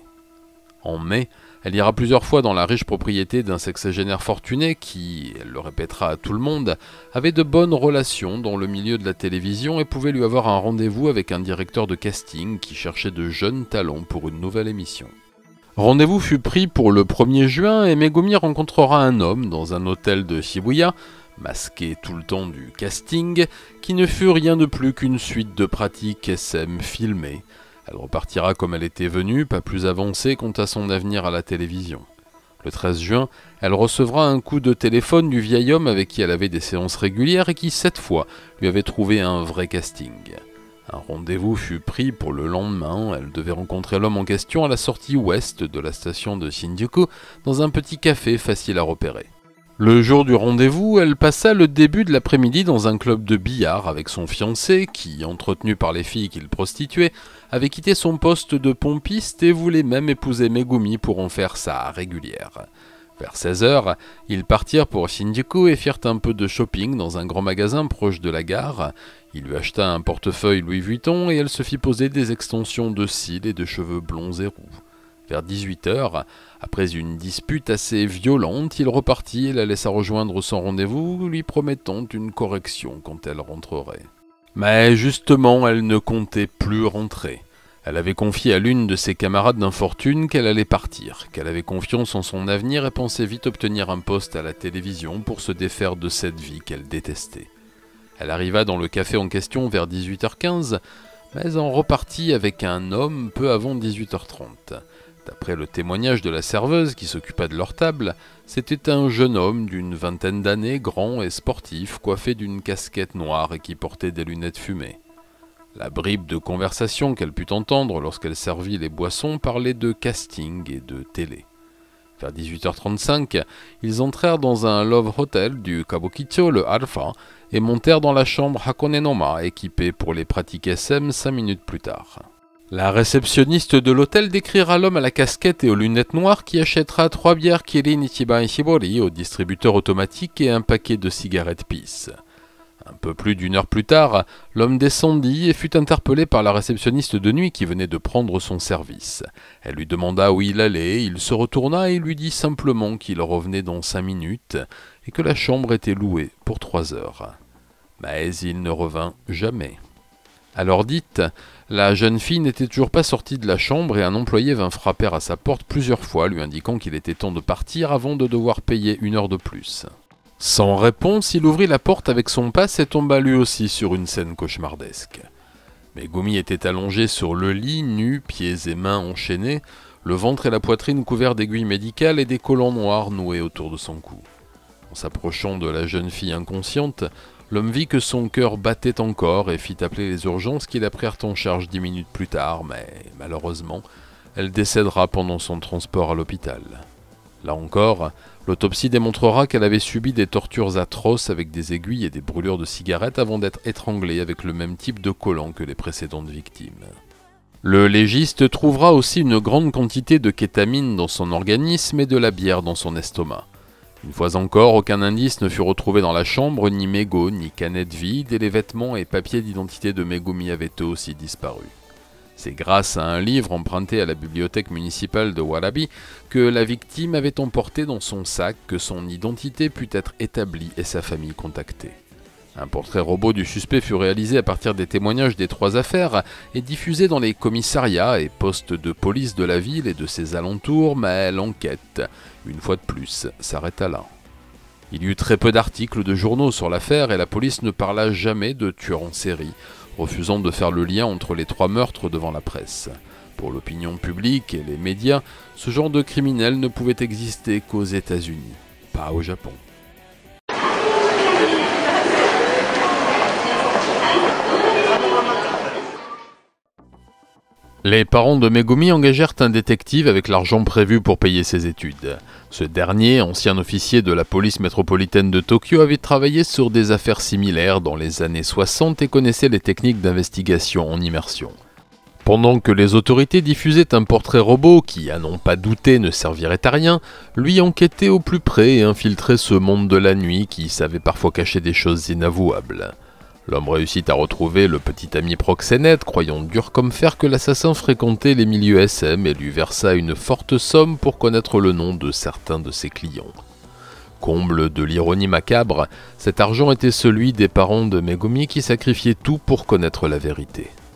En mai, elle ira plusieurs fois dans la riche propriété d'un sexagénaire fortuné qui, elle le répétera à tout le monde, avait de bonnes relations dans le milieu de la télévision et pouvait lui avoir un rendez-vous avec un directeur de casting qui cherchait de jeunes talents pour une nouvelle émission. Rendez-vous fut pris pour le premier juin et Megumi rencontrera un homme dans un hôtel de Shibuya, masqué tout le temps du casting, qui ne fut rien de plus qu'une suite de pratiques S M filmées. Elle repartira comme elle était venue, pas plus avancée quant à son avenir à la télévision. Le treize juin, elle recevra un coup de téléphone du vieil homme avec qui elle avait des séances régulières et qui, cette fois, lui avait trouvé un vrai casting. Un rendez-vous fut pris pour le lendemain, elle devait rencontrer l'homme en question à la sortie ouest de la station de Shinjuku, dans un petit café facile à repérer. Le jour du rendez-vous, elle passa le début de l'après-midi dans un club de billard avec son fiancé qui, entretenu par les filles qu'il prostituait, avait quitté son poste de pompiste et voulait même épouser Megumi pour en faire sa régulière. Vers seize heures, ils partirent pour Shinjuku et firent un peu de shopping dans un grand magasin proche de la gare. Il lui acheta un portefeuille Louis Vuitton et elle se fit poser des extensions de cils et de cheveux blonds et roux. Vers dix-huit heures, après une dispute assez violente, il repartit et la laissa rejoindre son rendez-vous, lui promettant une correction quand elle rentrerait. Mais justement, elle ne comptait plus rentrer. Elle avait confié à l'une de ses camarades d'infortune qu'elle allait partir, qu'elle avait confiance en son avenir et pensait vite obtenir un poste à la télévision pour se défaire de cette vie qu'elle détestait. Elle arriva dans le café en question vers dix-huit heures quinze, mais en repartit avec un homme peu avant dix-huit heures trente. D'après le témoignage de la serveuse qui s'occupa de leur table, c'était un jeune homme d'une vingtaine d'années, grand et sportif, coiffé d'une casquette noire et qui portait des lunettes fumées. La bribe de conversation qu'elle put entendre lorsqu'elle servit les boissons parlait de casting et de télé. Vers dix-huit heures trente-cinq, ils entrèrent dans un love hotel du Kabukicho, le Alpha, et montèrent dans la chambre Hakone no Ma, équipée pour les pratiques S M cinq minutes plus tard. La réceptionniste de l'hôtel décrira l'homme à la casquette et aux lunettes noires qui achètera trois bières Kirin Ichiban Shibori au distributeur automatique et un paquet de cigarettes Peace. Un peu plus d'une heure plus tard, l'homme descendit et fut interpellé par la réceptionniste de nuit qui venait de prendre son service. Elle lui demanda où il allait, il se retourna et lui dit simplement qu'il revenait dans cinq minutes et que la chambre était louée pour trois heures. Mais il ne revint jamais. À l'heure dite, la jeune fille n'était toujours pas sortie de la chambre et un employé vint frapper à sa porte plusieurs fois, lui indiquant qu'il était temps de partir avant de devoir payer une heure de plus. Sans réponse, il ouvrit la porte avec son passe et tomba lui aussi sur une scène cauchemardesque. Megumi était allongé sur le lit, nu, pieds et mains enchaînés, le ventre et la poitrine couverts d'aiguilles médicales et des collants noirs noués autour de son cou. En s'approchant de la jeune fille inconsciente, l'homme vit que son cœur battait encore et fit appeler les urgences qui la prirent en charge dix minutes plus tard, mais malheureusement, elle décédera pendant son transport à l'hôpital. Là encore, l'autopsie démontrera qu'elle avait subi des tortures atroces avec des aiguilles et des brûlures de cigarettes avant d'être étranglée avec le même type de collant que les précédentes victimes. Le légiste trouvera aussi une grande quantité de kétamine dans son organisme et de la bière dans son estomac. Une fois encore, aucun indice ne fut retrouvé dans la chambre, ni mégot, ni canette vide, et les vêtements et papiers d'identité de Megumi avaient eux aussi disparu. C'est grâce à un livre emprunté à la bibliothèque municipale de Warabi que la victime avait emporté dans son sac que son identité put être établie et sa famille contactée. Un portrait robot du suspect fut réalisé à partir des témoignages des trois affaires et diffusé dans les commissariats et postes de police de la ville et de ses alentours, mais l'enquête, une fois de plus, s'arrêta là. Il y eut très peu d'articles de journaux sur l'affaire et la police ne parla jamais de tueur en série, refusant de faire le lien entre les trois meurtres devant la presse. Pour l'opinion publique et les médias, ce genre de criminel ne pouvait exister qu'aux États-Unis, pas au Japon. Les parents de Megumi engagèrent un détective avec l'argent prévu pour payer ses études. Ce dernier, ancien officier de la police métropolitaine de Tokyo, avait travaillé sur des affaires similaires dans les années soixante et connaissait les techniques d'investigation en immersion. Pendant que les autorités diffusaient un portrait robot qui, à n'en pas douter, ne servirait à rien, lui enquêtait au plus près et infiltrait ce monde de la nuit qui savait parfois cacher des choses inavouables. L'homme réussit à retrouver le petit ami proxénète, croyant dur comme fer que l'assassin fréquentait les milieux S M et lui versa une forte somme pour connaître le nom de certains de ses clients. Comble de l'ironie macabre, cet argent était celui des parents de Megumi qui sacrifiaient tout pour connaître la vérité.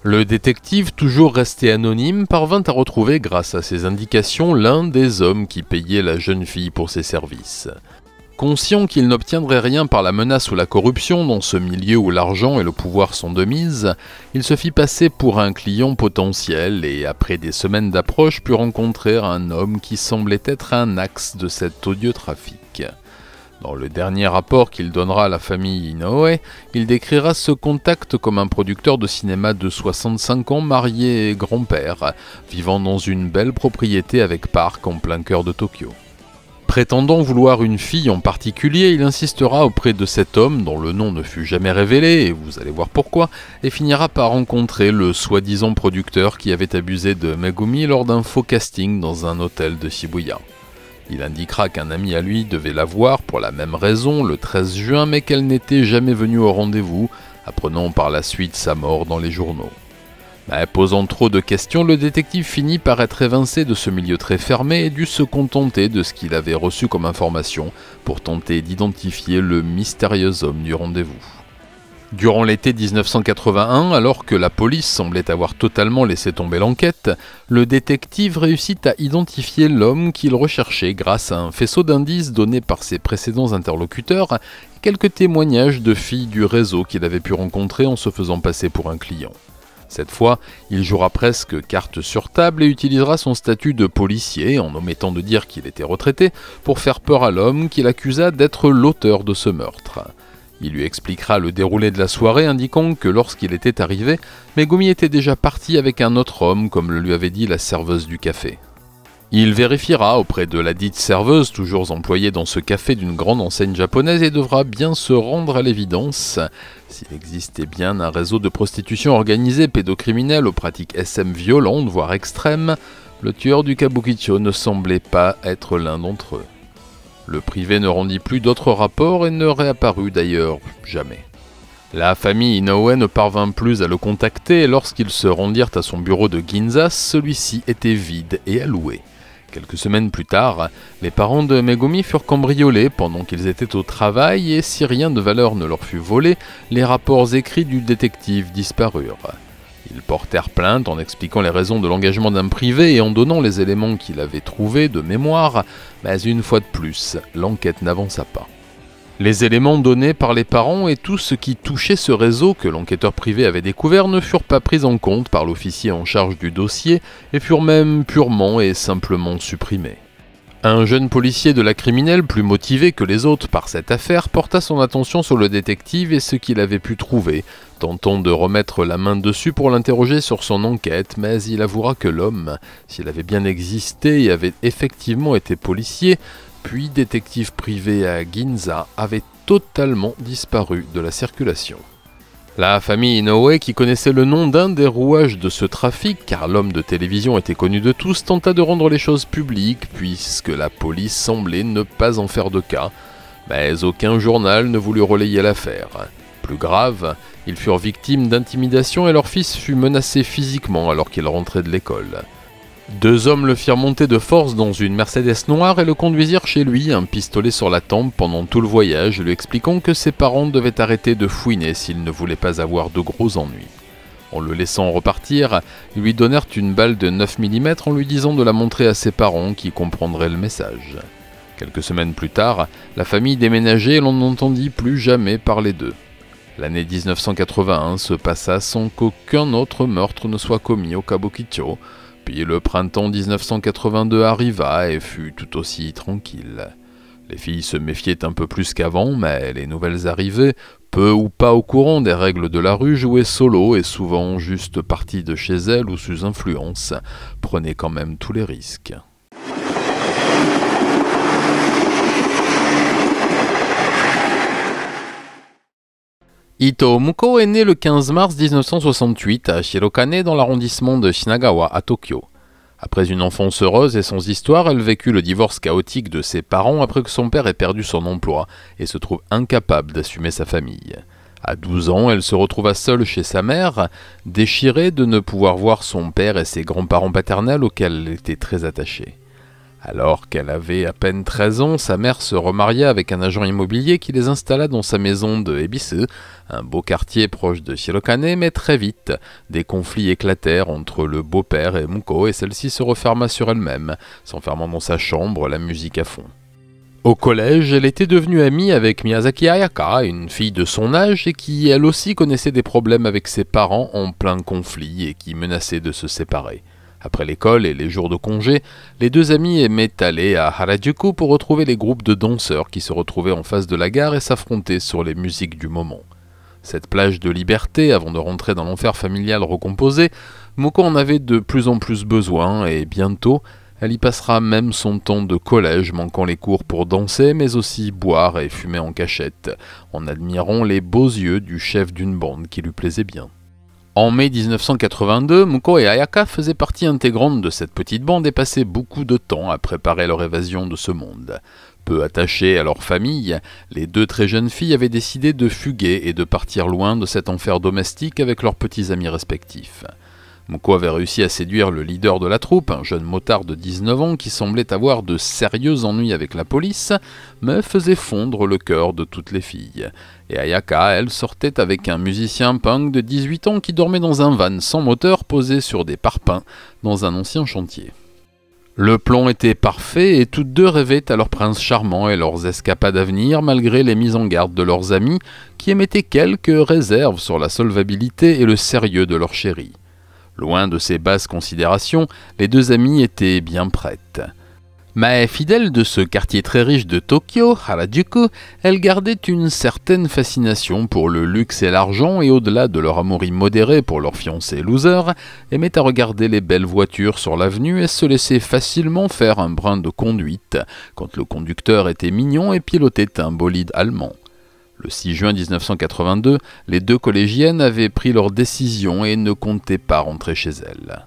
Le détective, toujours resté anonyme, parvint à retrouver, grâce à ses indications, l'un des hommes qui payait la jeune fille pour ses services. Conscient qu'il n'obtiendrait rien par la menace ou la corruption dans ce milieu où l'argent et le pouvoir sont de mise, il se fit passer pour un client potentiel et, après des semaines d'approche, put rencontrer un homme qui semblait être un axe de cet odieux trafic. Dans le dernier rapport qu'il donnera à la famille Inoue, il décrira ce contact comme un producteur de cinéma de soixante-cinq ans, marié et grand-père, vivant dans une belle propriété avec parc en plein cœur de Tokyo. Prétendant vouloir une fille en particulier, il insistera auprès de cet homme, dont le nom ne fut jamais révélé, et vous allez voir pourquoi, et finira par rencontrer le soi-disant producteur qui avait abusé de Megumi lors d'un faux casting dans un hôtel de Shibuya. Il indiquera qu'un ami à lui devait la voir pour la même raison le treize juin, mais qu'elle n'était jamais venue au rendez-vous, apprenant par la suite sa mort dans les journaux. Mais posant trop de questions, le détective finit par être évincé de ce milieu très fermé et dut se contenter de ce qu'il avait reçu comme information pour tenter d'identifier le mystérieux homme du rendez-vous. Durant l'été mille neuf cent quatre-vingt-un, alors que la police semblait avoir totalement laissé tomber l'enquête, le détective réussit à identifier l'homme qu'il recherchait grâce à un faisceau d'indices donné par ses précédents interlocuteurs et quelques témoignages de filles du réseau qu'il avait pu rencontrer en se faisant passer pour un client. Cette fois, il jouera presque carte sur table et utilisera son statut de policier, en omettant de dire qu'il était retraité, pour faire peur à l'homme qu'il accusa d'être l'auteur de ce meurtre. Il lui expliquera le déroulé de la soirée, indiquant que lorsqu'il était arrivé, Megumi était déjà parti avec un autre homme, comme le lui avait dit la serveuse du café. Il vérifiera auprès de la dite serveuse, toujours employée dans ce café d'une grande enseigne japonaise, et devra bien se rendre à l'évidence. S'il existait bien un réseau de prostitution organisée pédocriminelle aux pratiques S M violentes, voire extrêmes, le tueur du Kabukicho ne semblait pas être l'un d'entre eux. Le privé ne rendit plus d'autres rapports et ne réapparut d'ailleurs jamais. La famille Inoue ne parvint plus à le contacter et lorsqu'ils se rendirent à son bureau de Ginza, celui-ci était vide et alloué. Quelques semaines plus tard, les parents de Megumi furent cambriolés pendant qu'ils étaient au travail et si rien de valeur ne leur fut volé, les rapports écrits du détective disparurent. Ils portèrent plainte en expliquant les raisons de l'engagement d'un privé et en donnant les éléments qu'il avait trouvés de mémoire, mais une fois de plus, l'enquête n'avança pas. Les éléments donnés par les parents et tout ce qui touchait ce réseau que l'enquêteur privé avait découvert ne furent pas pris en compte par l'officier en charge du dossier et furent même purement et simplement supprimés. Un jeune policier de la criminelle, plus motivé que les autres par cette affaire, porta son attention sur le détective et ce qu'il avait pu trouver, tentant de remettre la main dessus pour l'interroger sur son enquête, mais il avouera que l'homme, s'il avait bien existé et avait effectivement été policier, puis détective privé à Ginza, avait totalement disparu de la circulation. La famille Inoue, qui connaissait le nom d'un des rouages de ce trafic, car l'homme de télévision était connu de tous, tenta de rendre les choses publiques, puisque la police semblait ne pas en faire de cas, mais aucun journal ne voulut relayer l'affaire. Plus grave, ils furent victimes d'intimidation et leur fils fut menacé physiquement alors qu'il rentrait de l'école. Deux hommes le firent monter de force dans une Mercedes noire et le conduisirent chez lui, un pistolet sur la tempe pendant tout le voyage, lui expliquant que ses parents devaient arrêter de fouiner s'ils ne voulaient pas avoir de gros ennuis. En le laissant repartir, ils lui donnèrent une balle de neuf millimètres en lui disant de la montrer à ses parents qui comprendraient le message. Quelques semaines plus tard, la famille déménageait et l'on n'entendit plus jamais parler d'eux. L'année mille neuf cent quatre-vingt-un se passa sans qu'aucun autre meurtre ne soit commis au Kabukicho, puis le printemps mille neuf cent quatre-vingt-deux arriva et fut tout aussi tranquille. Les filles se méfiaient un peu plus qu'avant, mais les nouvelles arrivées, peu ou pas au courant des règles de la rue, jouaient solo et souvent juste parties de chez elles ou sous influence, prenaient quand même tous les risques. Ito Muko est né le quinze mars mille neuf cent soixante-huit à Shirokane dans l'arrondissement de Shinagawa à Tokyo. Après une enfance heureuse et sans histoire, elle vécut le divorce chaotique de ses parents après que son père ait perdu son emploi et se trouve incapable d'assumer sa famille. À douze ans, elle se retrouva seule chez sa mère, déchirée de ne pouvoir voir son père et ses grands-parents paternels auxquels elle était très attachée. Alors qu'elle avait à peine treize ans, sa mère se remaria avec un agent immobilier qui les installa dans sa maison de Ebisu, un beau quartier proche de Shirokane, mais très vite, des conflits éclatèrent entre le beau-père et Muko et celle-ci se referma sur elle-même, s'enfermant dans sa chambre, la musique à fond. Au collège, elle était devenue amie avec Miyazaki Ayaka, une fille de son âge et qui elle aussi connaissait des problèmes avec ses parents en plein conflit et qui menaçait de se séparer. Après l'école et les jours de congé, les deux amis aimaient aller à Harajuku pour retrouver les groupes de danseurs qui se retrouvaient en face de la gare et s'affronter sur les musiques du moment. Cette plage de liberté, avant de rentrer dans l'enfer familial recomposé, Muko en avait de plus en plus besoin et bientôt, elle y passera même son temps de collège, manquant les cours pour danser, mais aussi boire et fumer en cachette, en admirant les beaux yeux du chef d'une bande qui lui plaisait bien. En mai mille neuf cent quatre-vingt-deux, Muko et Ayaka faisaient partie intégrante de cette petite bande et passaient beaucoup de temps à préparer leur évasion de ce monde. Peu attachées à leur famille, les deux très jeunes filles avaient décidé de fuguer et de partir loin de cet enfer domestique avec leurs petits amis respectifs. Muko avait réussi à séduire le leader de la troupe, un jeune motard de dix-neuf ans qui semblait avoir de sérieux ennuis avec la police, mais faisait fondre le cœur de toutes les filles. Et Ayaka, elle, sortait avec un musicien punk de dix-huit ans qui dormait dans un van sans moteur posé sur des parpaings dans un ancien chantier. Le plan était parfait et toutes deux rêvaient à leur prince charmant et leurs escapades à venir malgré les mises en garde de leurs amis qui émettaient quelques réserves sur la solvabilité et le sérieux de leur chérie. Loin de ces basses considérations, les deux amies étaient bien prêtes. Mais fidèle de ce quartier très riche de Tokyo, Harajuku, elles gardaient une certaine fascination pour le luxe et l'argent et au-delà de leur amour immodéré pour leur fiancé loser, aimaient à regarder les belles voitures sur l'avenue et se laissaient facilement faire un brin de conduite quand le conducteur était mignon et pilotait un bolide allemand. Le six juin mille neuf cent quatre-vingt-deux, les deux collégiennes avaient pris leur décision et ne comptaient pas rentrer chez elles.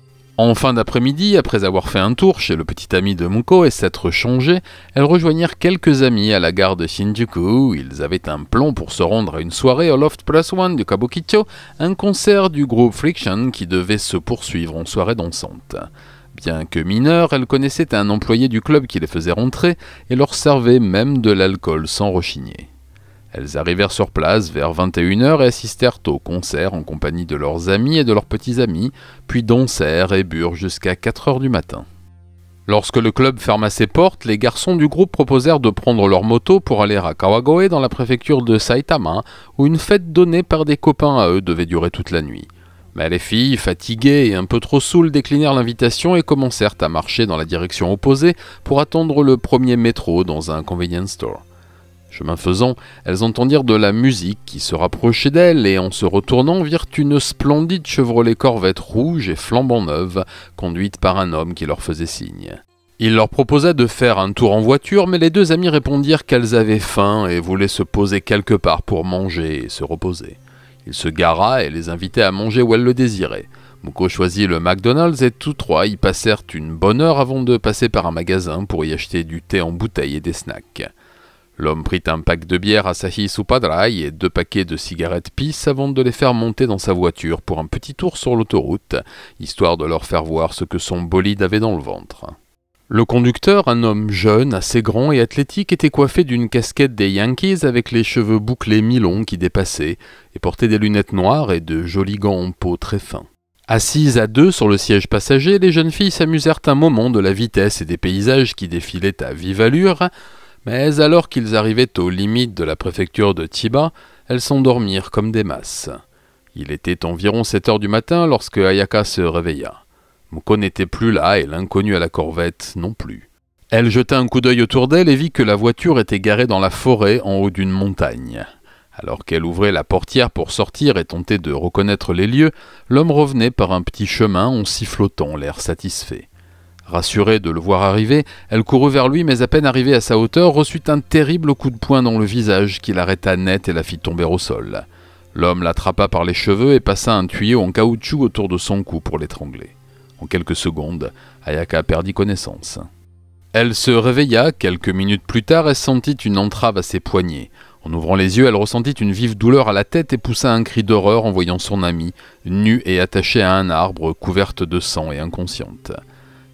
En fin d'après-midi, après avoir fait un tour chez le petit ami de Muko et s'être changées, elles rejoignirent quelques amis à la gare de Shinjuku où ils avaient un plan pour se rendre à une soirée au Loft Plus One du Kabukicho, un concert du groupe Friction qui devait se poursuivre en soirée dansante. Bien que mineures, elles connaissaient un employé du club qui les faisait rentrer et leur servait même de l'alcool sans rechigner. Elles arrivèrent sur place vers vingt et une heures et assistèrent au concert en compagnie de leurs amis et de leurs petits-amis, puis dansèrent et burent jusqu'à quatre heures du matin. Lorsque le club ferma ses portes, les garçons du groupe proposèrent de prendre leur moto pour aller à Kawagoe dans la préfecture de Saitama, où une fête donnée par des copains à eux devait durer toute la nuit. Mais les filles, fatiguées et un peu trop saoules, déclinèrent l'invitation et commencèrent à marcher dans la direction opposée pour attendre le premier métro dans un convenience store. Chemin faisant, elles entendirent de la musique qui se rapprochait d'elles et en se retournant virent une splendide Chevrolet Corvette rouge et flambant neuve, conduite par un homme qui leur faisait signe. Il leur proposa de faire un tour en voiture, mais les deux amies répondirent qu'elles avaient faim et voulaient se poser quelque part pour manger et se reposer. Il se gara et les invitait à manger où elles le désiraient. Muko choisit le McDonald's et tous trois y passèrent une bonne heure avant de passer par un magasin pour y acheter du thé en bouteille et des snacks. L'homme prit un pack de bière Asahi Superdry et deux paquets de cigarettes Peace avant de les faire monter dans sa voiture pour un petit tour sur l'autoroute, histoire de leur faire voir ce que son bolide avait dans le ventre. Le conducteur, un homme jeune, assez grand et athlétique, était coiffé d'une casquette des Yankees avec les cheveux bouclés mi-longs qui dépassaient, et portait des lunettes noires et de jolis gants en peau très fins. Assises à deux sur le siège passager, les jeunes filles s'amusèrent un moment de la vitesse et des paysages qui défilaient à vive allure, mais alors qu'ils arrivaient aux limites de la préfecture de Chiba, elles s'endormirent comme des masses. Il était environ sept heures du matin lorsque Ayaka se réveilla. Muko n'était plus là et l'inconnu à la corvette non plus. Elle jeta un coup d'œil autour d'elle et vit que la voiture était garée dans la forêt en haut d'une montagne. Alors qu'elle ouvrait la portière pour sortir et tenter de reconnaître les lieux, l'homme revenait par un petit chemin en sifflotant, l'air satisfait. Rassurée de le voir arriver, elle courut vers lui, mais à peine arrivée à sa hauteur, reçut un terrible coup de poing dans le visage qui l'arrêta net et la fit tomber au sol. L'homme l'attrapa par les cheveux et passa un tuyau en caoutchouc autour de son cou pour l'étrangler. En quelques secondes, Ayaka perdit connaissance. Elle se réveilla quelques minutes plus tard et sentit une entrave à ses poignets. En ouvrant les yeux, elle ressentit une vive douleur à la tête et poussa un cri d'horreur en voyant son amie, nue et attachée à un arbre, couverte de sang et inconsciente.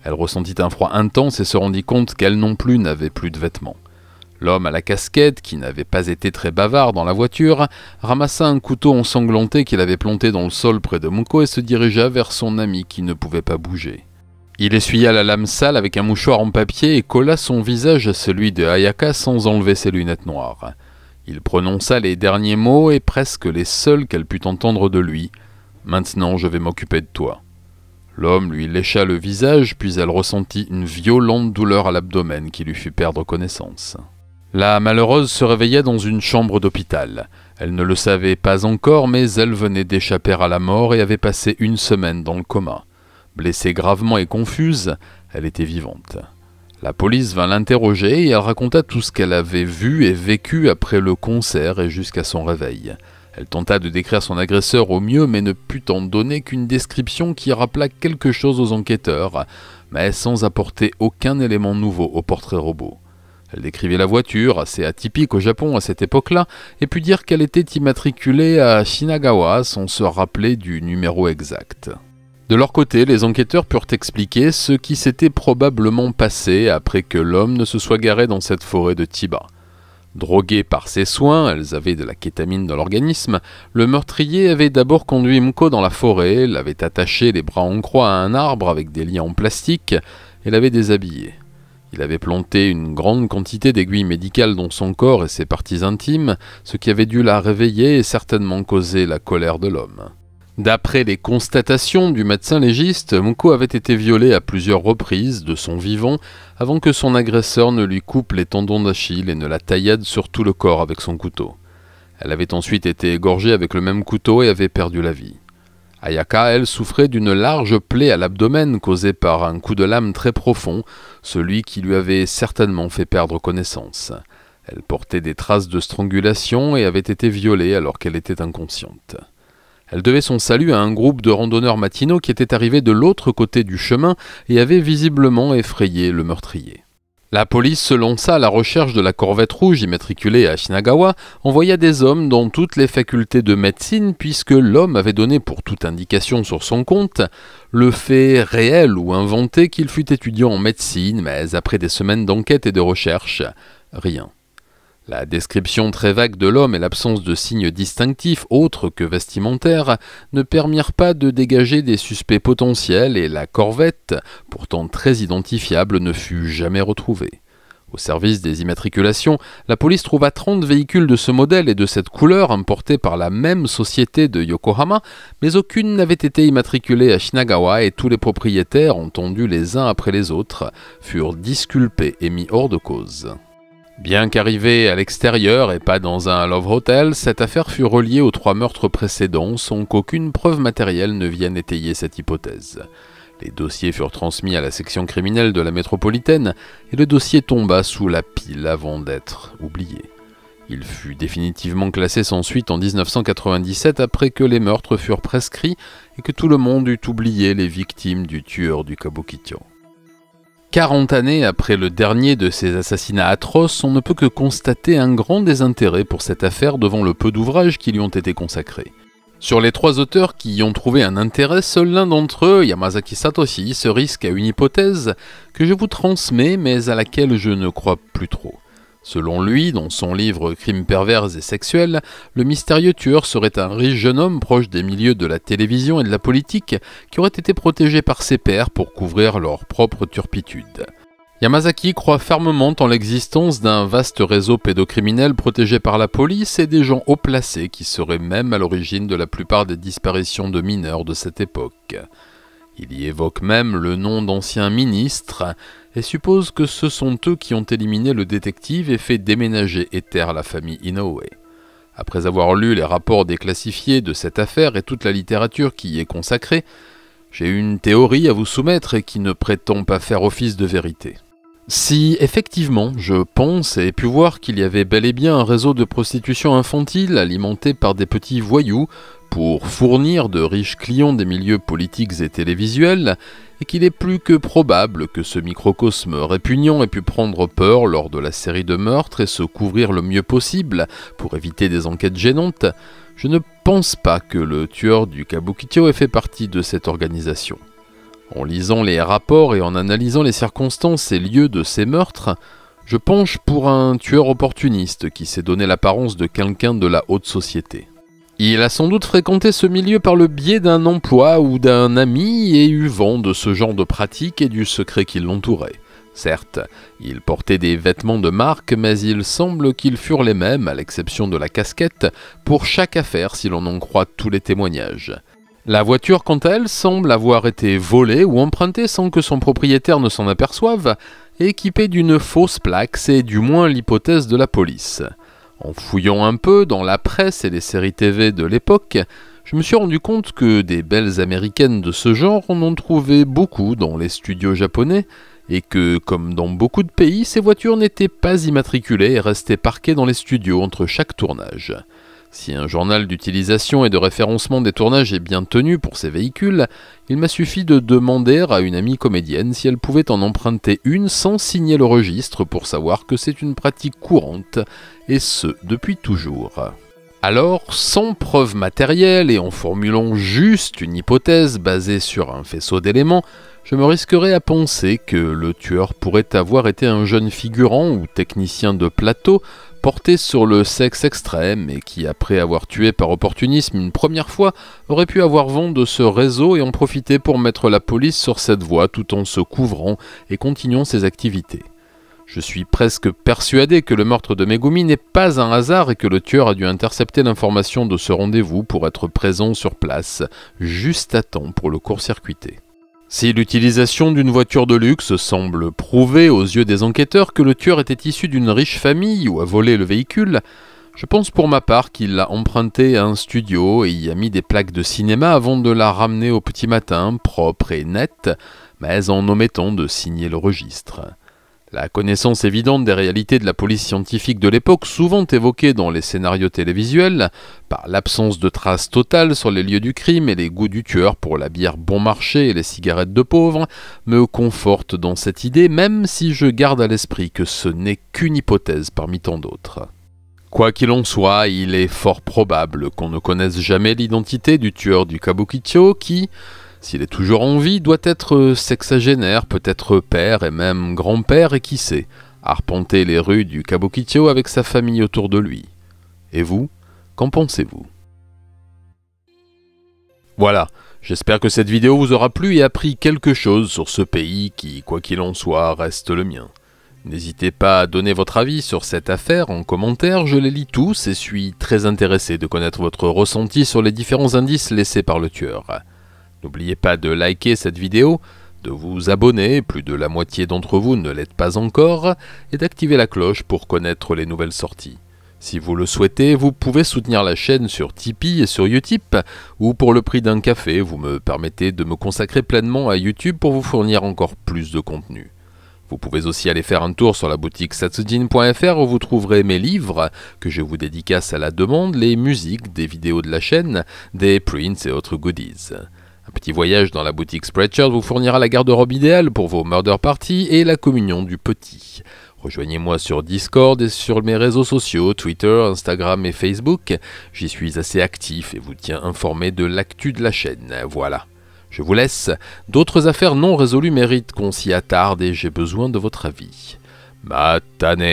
Elle ressentit un froid intense et se rendit compte qu'elle non plus n'avait plus de vêtements. L'homme à la casquette, qui n'avait pas été très bavard dans la voiture, ramassa un couteau ensanglanté qu'il avait planté dans le sol près de Muko et se dirigea vers son ami qui ne pouvait pas bouger. Il essuya la lame sale avec un mouchoir en papier et colla son visage à celui de Ayaka sans enlever ses lunettes noires. Il prononça les derniers mots et presque les seuls qu'elle put entendre de lui. « Maintenant, je vais m'occuper de toi. » L'homme lui lécha le visage, puis elle ressentit une violente douleur à l'abdomen qui lui fit perdre connaissance. La malheureuse se réveilla dans une chambre d'hôpital. Elle ne le savait pas encore, mais elle venait d'échapper à la mort et avait passé une semaine dans le coma. Blessée gravement et confuse, elle était vivante. La police vint l'interroger et elle raconta tout ce qu'elle avait vu et vécu après le concert et jusqu'à son réveil. Elle tenta de décrire son agresseur au mieux, mais ne put en donner qu'une description qui rappela quelque chose aux enquêteurs, mais sans apporter aucun élément nouveau au portrait robot. Elle décrivait la voiture, assez atypique au Japon à cette époque-là, et put dire qu'elle était immatriculée à Shinagawa sans se rappeler du numéro exact. De leur côté, les enquêteurs purent expliquer ce qui s'était probablement passé après que l'homme ne se soit garé dans cette forêt de Chiba. Droguées par ses soins, elles avaient de la kétamine dans l'organisme, le meurtrier avait d'abord conduit Muko dans la forêt, l'avait attaché les bras en croix à un arbre avec des liens en plastique et l'avait déshabillé. Il avait planté une grande quantité d'aiguilles médicales dans son corps et ses parties intimes, ce qui avait dû la réveiller et certainement causer la colère de l'homme. D'après les constatations du médecin légiste, Muko avait été violée à plusieurs reprises de son vivant avant que son agresseur ne lui coupe les tendons d'Achille et ne la taillade sur tout le corps avec son couteau. Elle avait ensuite été égorgée avec le même couteau et avait perdu la vie. Ayaka, elle, souffrait d'une large plaie à l'abdomen causée par un coup de lame très profond, celui qui lui avait certainement fait perdre connaissance. Elle portait des traces de strangulation et avait été violée alors qu'elle était inconsciente. Elle devait son salut à un groupe de randonneurs matinaux qui étaient arrivés de l'autre côté du chemin et avaient visiblement effrayé le meurtrier. La police se lança à la recherche de la Corvette rouge immatriculée à Shinagawa, envoya des hommes dans toutes les facultés de médecine puisque l'homme avait donné pour toute indication sur son compte le fait réel ou inventé qu'il fût étudiant en médecine, mais après des semaines d'enquête et de recherche, rien. La description très vague de l'homme et l'absence de signes distinctifs autres que vestimentaires ne permirent pas de dégager des suspects potentiels et la Corvette, pourtant très identifiable, ne fut jamais retrouvée. Au service des immatriculations, la police trouva trente véhicules de ce modèle et de cette couleur importés par la même société de Yokohama, mais aucune n'avait été immatriculée à Shinagawa et tous les propriétaires, entendus les uns après les autres, furent disculpés et mis hors de cause. Bien qu'arrivée à l'extérieur et pas dans un love hotel, cette affaire fut reliée aux trois meurtres précédents sans qu'aucune preuve matérielle ne vienne étayer cette hypothèse. Les dossiers furent transmis à la section criminelle de la métropolitaine et le dossier tomba sous la pile avant d'être oublié. Il fut définitivement classé sans suite en mille neuf cent quatre-vingt-dix-sept après que les meurtres furent prescrits et que tout le monde eut oublié les victimes du tueur du Kabukicho. quarante années après le dernier de ces assassinats atroces, on ne peut que constater un grand désintérêt pour cette affaire devant le peu d'ouvrages qui lui ont été consacrés. Sur les trois auteurs qui y ont trouvé un intérêt, seul l'un d'entre eux, Yamazaki Satoshi, se risque à une hypothèse que je vous transmets mais à laquelle je ne crois plus trop. Selon lui, dans son livre « Crimes pervers et sexuels », le mystérieux tueur serait un riche jeune homme proche des milieux de la télévision et de la politique qui aurait été protégé par ses pairs pour couvrir leur propre turpitude. Yamazaki croit fermement en l'existence d'un vaste réseau pédocriminel protégé par la police et des gens haut placés qui seraient même à l'origine de la plupart des disparitions de mineurs de cette époque. Il y évoque même le nom d'anciens ministres et suppose que ce sont eux qui ont éliminé le détective et fait déménager et taire la famille Inoue. Après avoir lu les rapports déclassifiés de cette affaire et toute la littérature qui y est consacrée, j'ai une théorie à vous soumettre et qui ne prétend pas faire office de vérité. Si, effectivement, je pense et ai pu voir qu'il y avait bel et bien un réseau de prostitution infantile alimenté par des petits voyous pour fournir de riches clients des milieux politiques et télévisuels, et qu'il est plus que probable que ce microcosme répugnant ait pu prendre peur lors de la série de meurtres et se couvrir le mieux possible pour éviter des enquêtes gênantes, je ne pense pas que le tueur du Kabukicho ait fait partie de cette organisation. En lisant les rapports et en analysant les circonstances et lieux de ces meurtres, je penche pour un tueur opportuniste qui s'est donné l'apparence de quelqu'un de la haute société. Il a sans doute fréquenté ce milieu par le biais d'un emploi ou d'un ami et eu vent de ce genre de pratique et du secret qui l'entourait. Certes, il portait des vêtements de marque, mais il semble qu'ils furent les mêmes, à l'exception de la casquette, pour chaque affaire si l'on en croit tous les témoignages. La voiture, quant à elle, semble avoir été volée ou empruntée sans que son propriétaire ne s'en aperçoive, équipée d'une fausse plaque, c'est du moins l'hypothèse de la police. En fouillant un peu dans la presse et les séries T V de l'époque, je me suis rendu compte que des belles américaines de ce genre, on en trouvait beaucoup dans les studios japonais, et que, comme dans beaucoup de pays, ces voitures n'étaient pas immatriculées et restaient parquées dans les studios entre chaque tournage. Si un journal d'utilisation et de référencement des tournages est bien tenu pour ces véhicules, il m'a suffi de demander à une amie comédienne si elle pouvait en emprunter une sans signer le registre pour savoir que c'est une pratique courante, et ce, depuis toujours. Alors, sans preuve matérielle et en formulant juste une hypothèse basée sur un faisceau d'éléments, je me risquerais à penser que le tueur pourrait avoir été un jeune figurant ou technicien de plateau porté sur le sexe extrême et qui, après avoir tué par opportunisme une première fois, aurait pu avoir vent de ce réseau et en profiter pour mettre la police sur cette voie tout en se couvrant et continuant ses activités. Je suis presque persuadé que le meurtre de Megumi n'est pas un hasard et que le tueur a dû intercepter l'information de ce rendez-vous pour être présent sur place, juste à temps pour le court-circuiter. Si l'utilisation d'une voiture de luxe semble prouver aux yeux des enquêteurs que le tueur était issu d'une riche famille ou a volé le véhicule, je pense pour ma part qu'il l'a emprunté à un studio et y a mis des plaques de cinéma avant de la ramener au petit matin, propre et nette, mais en omettant de signer le registre. La connaissance évidente des réalités de la police scientifique de l'époque, souvent évoquée dans les scénarios télévisuels, par l'absence de traces totales sur les lieux du crime et les goûts du tueur pour la bière bon marché et les cigarettes de pauvres, me conforte dans cette idée, même si je garde à l'esprit que ce n'est qu'une hypothèse parmi tant d'autres. Quoi qu'il en soit, il est fort probable qu'on ne connaisse jamais l'identité du tueur du Kabukicho qui, s'il est toujours en vie, doit être sexagénaire, peut-être père et même grand-père et qui sait, arpenter les rues du Kabukicho avec sa famille autour de lui. Et vous, qu'en pensez-vous? Voilà, j'espère que cette vidéo vous aura plu et appris quelque chose sur ce pays qui, quoi qu'il en soit, reste le mien. N'hésitez pas à donner votre avis sur cette affaire en commentaire, je les lis tous et suis très intéressé de connaître votre ressenti sur les différents indices laissés par le tueur. N'oubliez pas de liker cette vidéo, de vous abonner, plus de la moitié d'entre vous ne l'êtes pas encore, et d'activer la cloche pour connaître les nouvelles sorties. Si vous le souhaitez, vous pouvez soutenir la chaîne sur Tipeee et sur Utip, où pour le prix d'un café, vous me permettez de me consacrer pleinement à YouTube pour vous fournir encore plus de contenu. Vous pouvez aussi aller faire un tour sur la boutique satsujin point F R où vous trouverez mes livres, que je vous dédicace à la demande, les musiques, des vidéos de la chaîne, des prints et autres goodies. Un petit voyage dans la boutique Spreadshirt vous fournira la garde-robe idéale pour vos murder parties et la communion du petit. Rejoignez-moi sur Discord et sur mes réseaux sociaux, Twitter, Instagram et Facebook. J'y suis assez actif et vous tiens informé de l'actu de la chaîne. Voilà. Je vous laisse. D'autres affaires non résolues méritent qu'on s'y attarde et j'ai besoin de votre avis. Matane.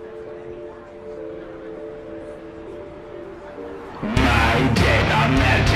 My dead are melting.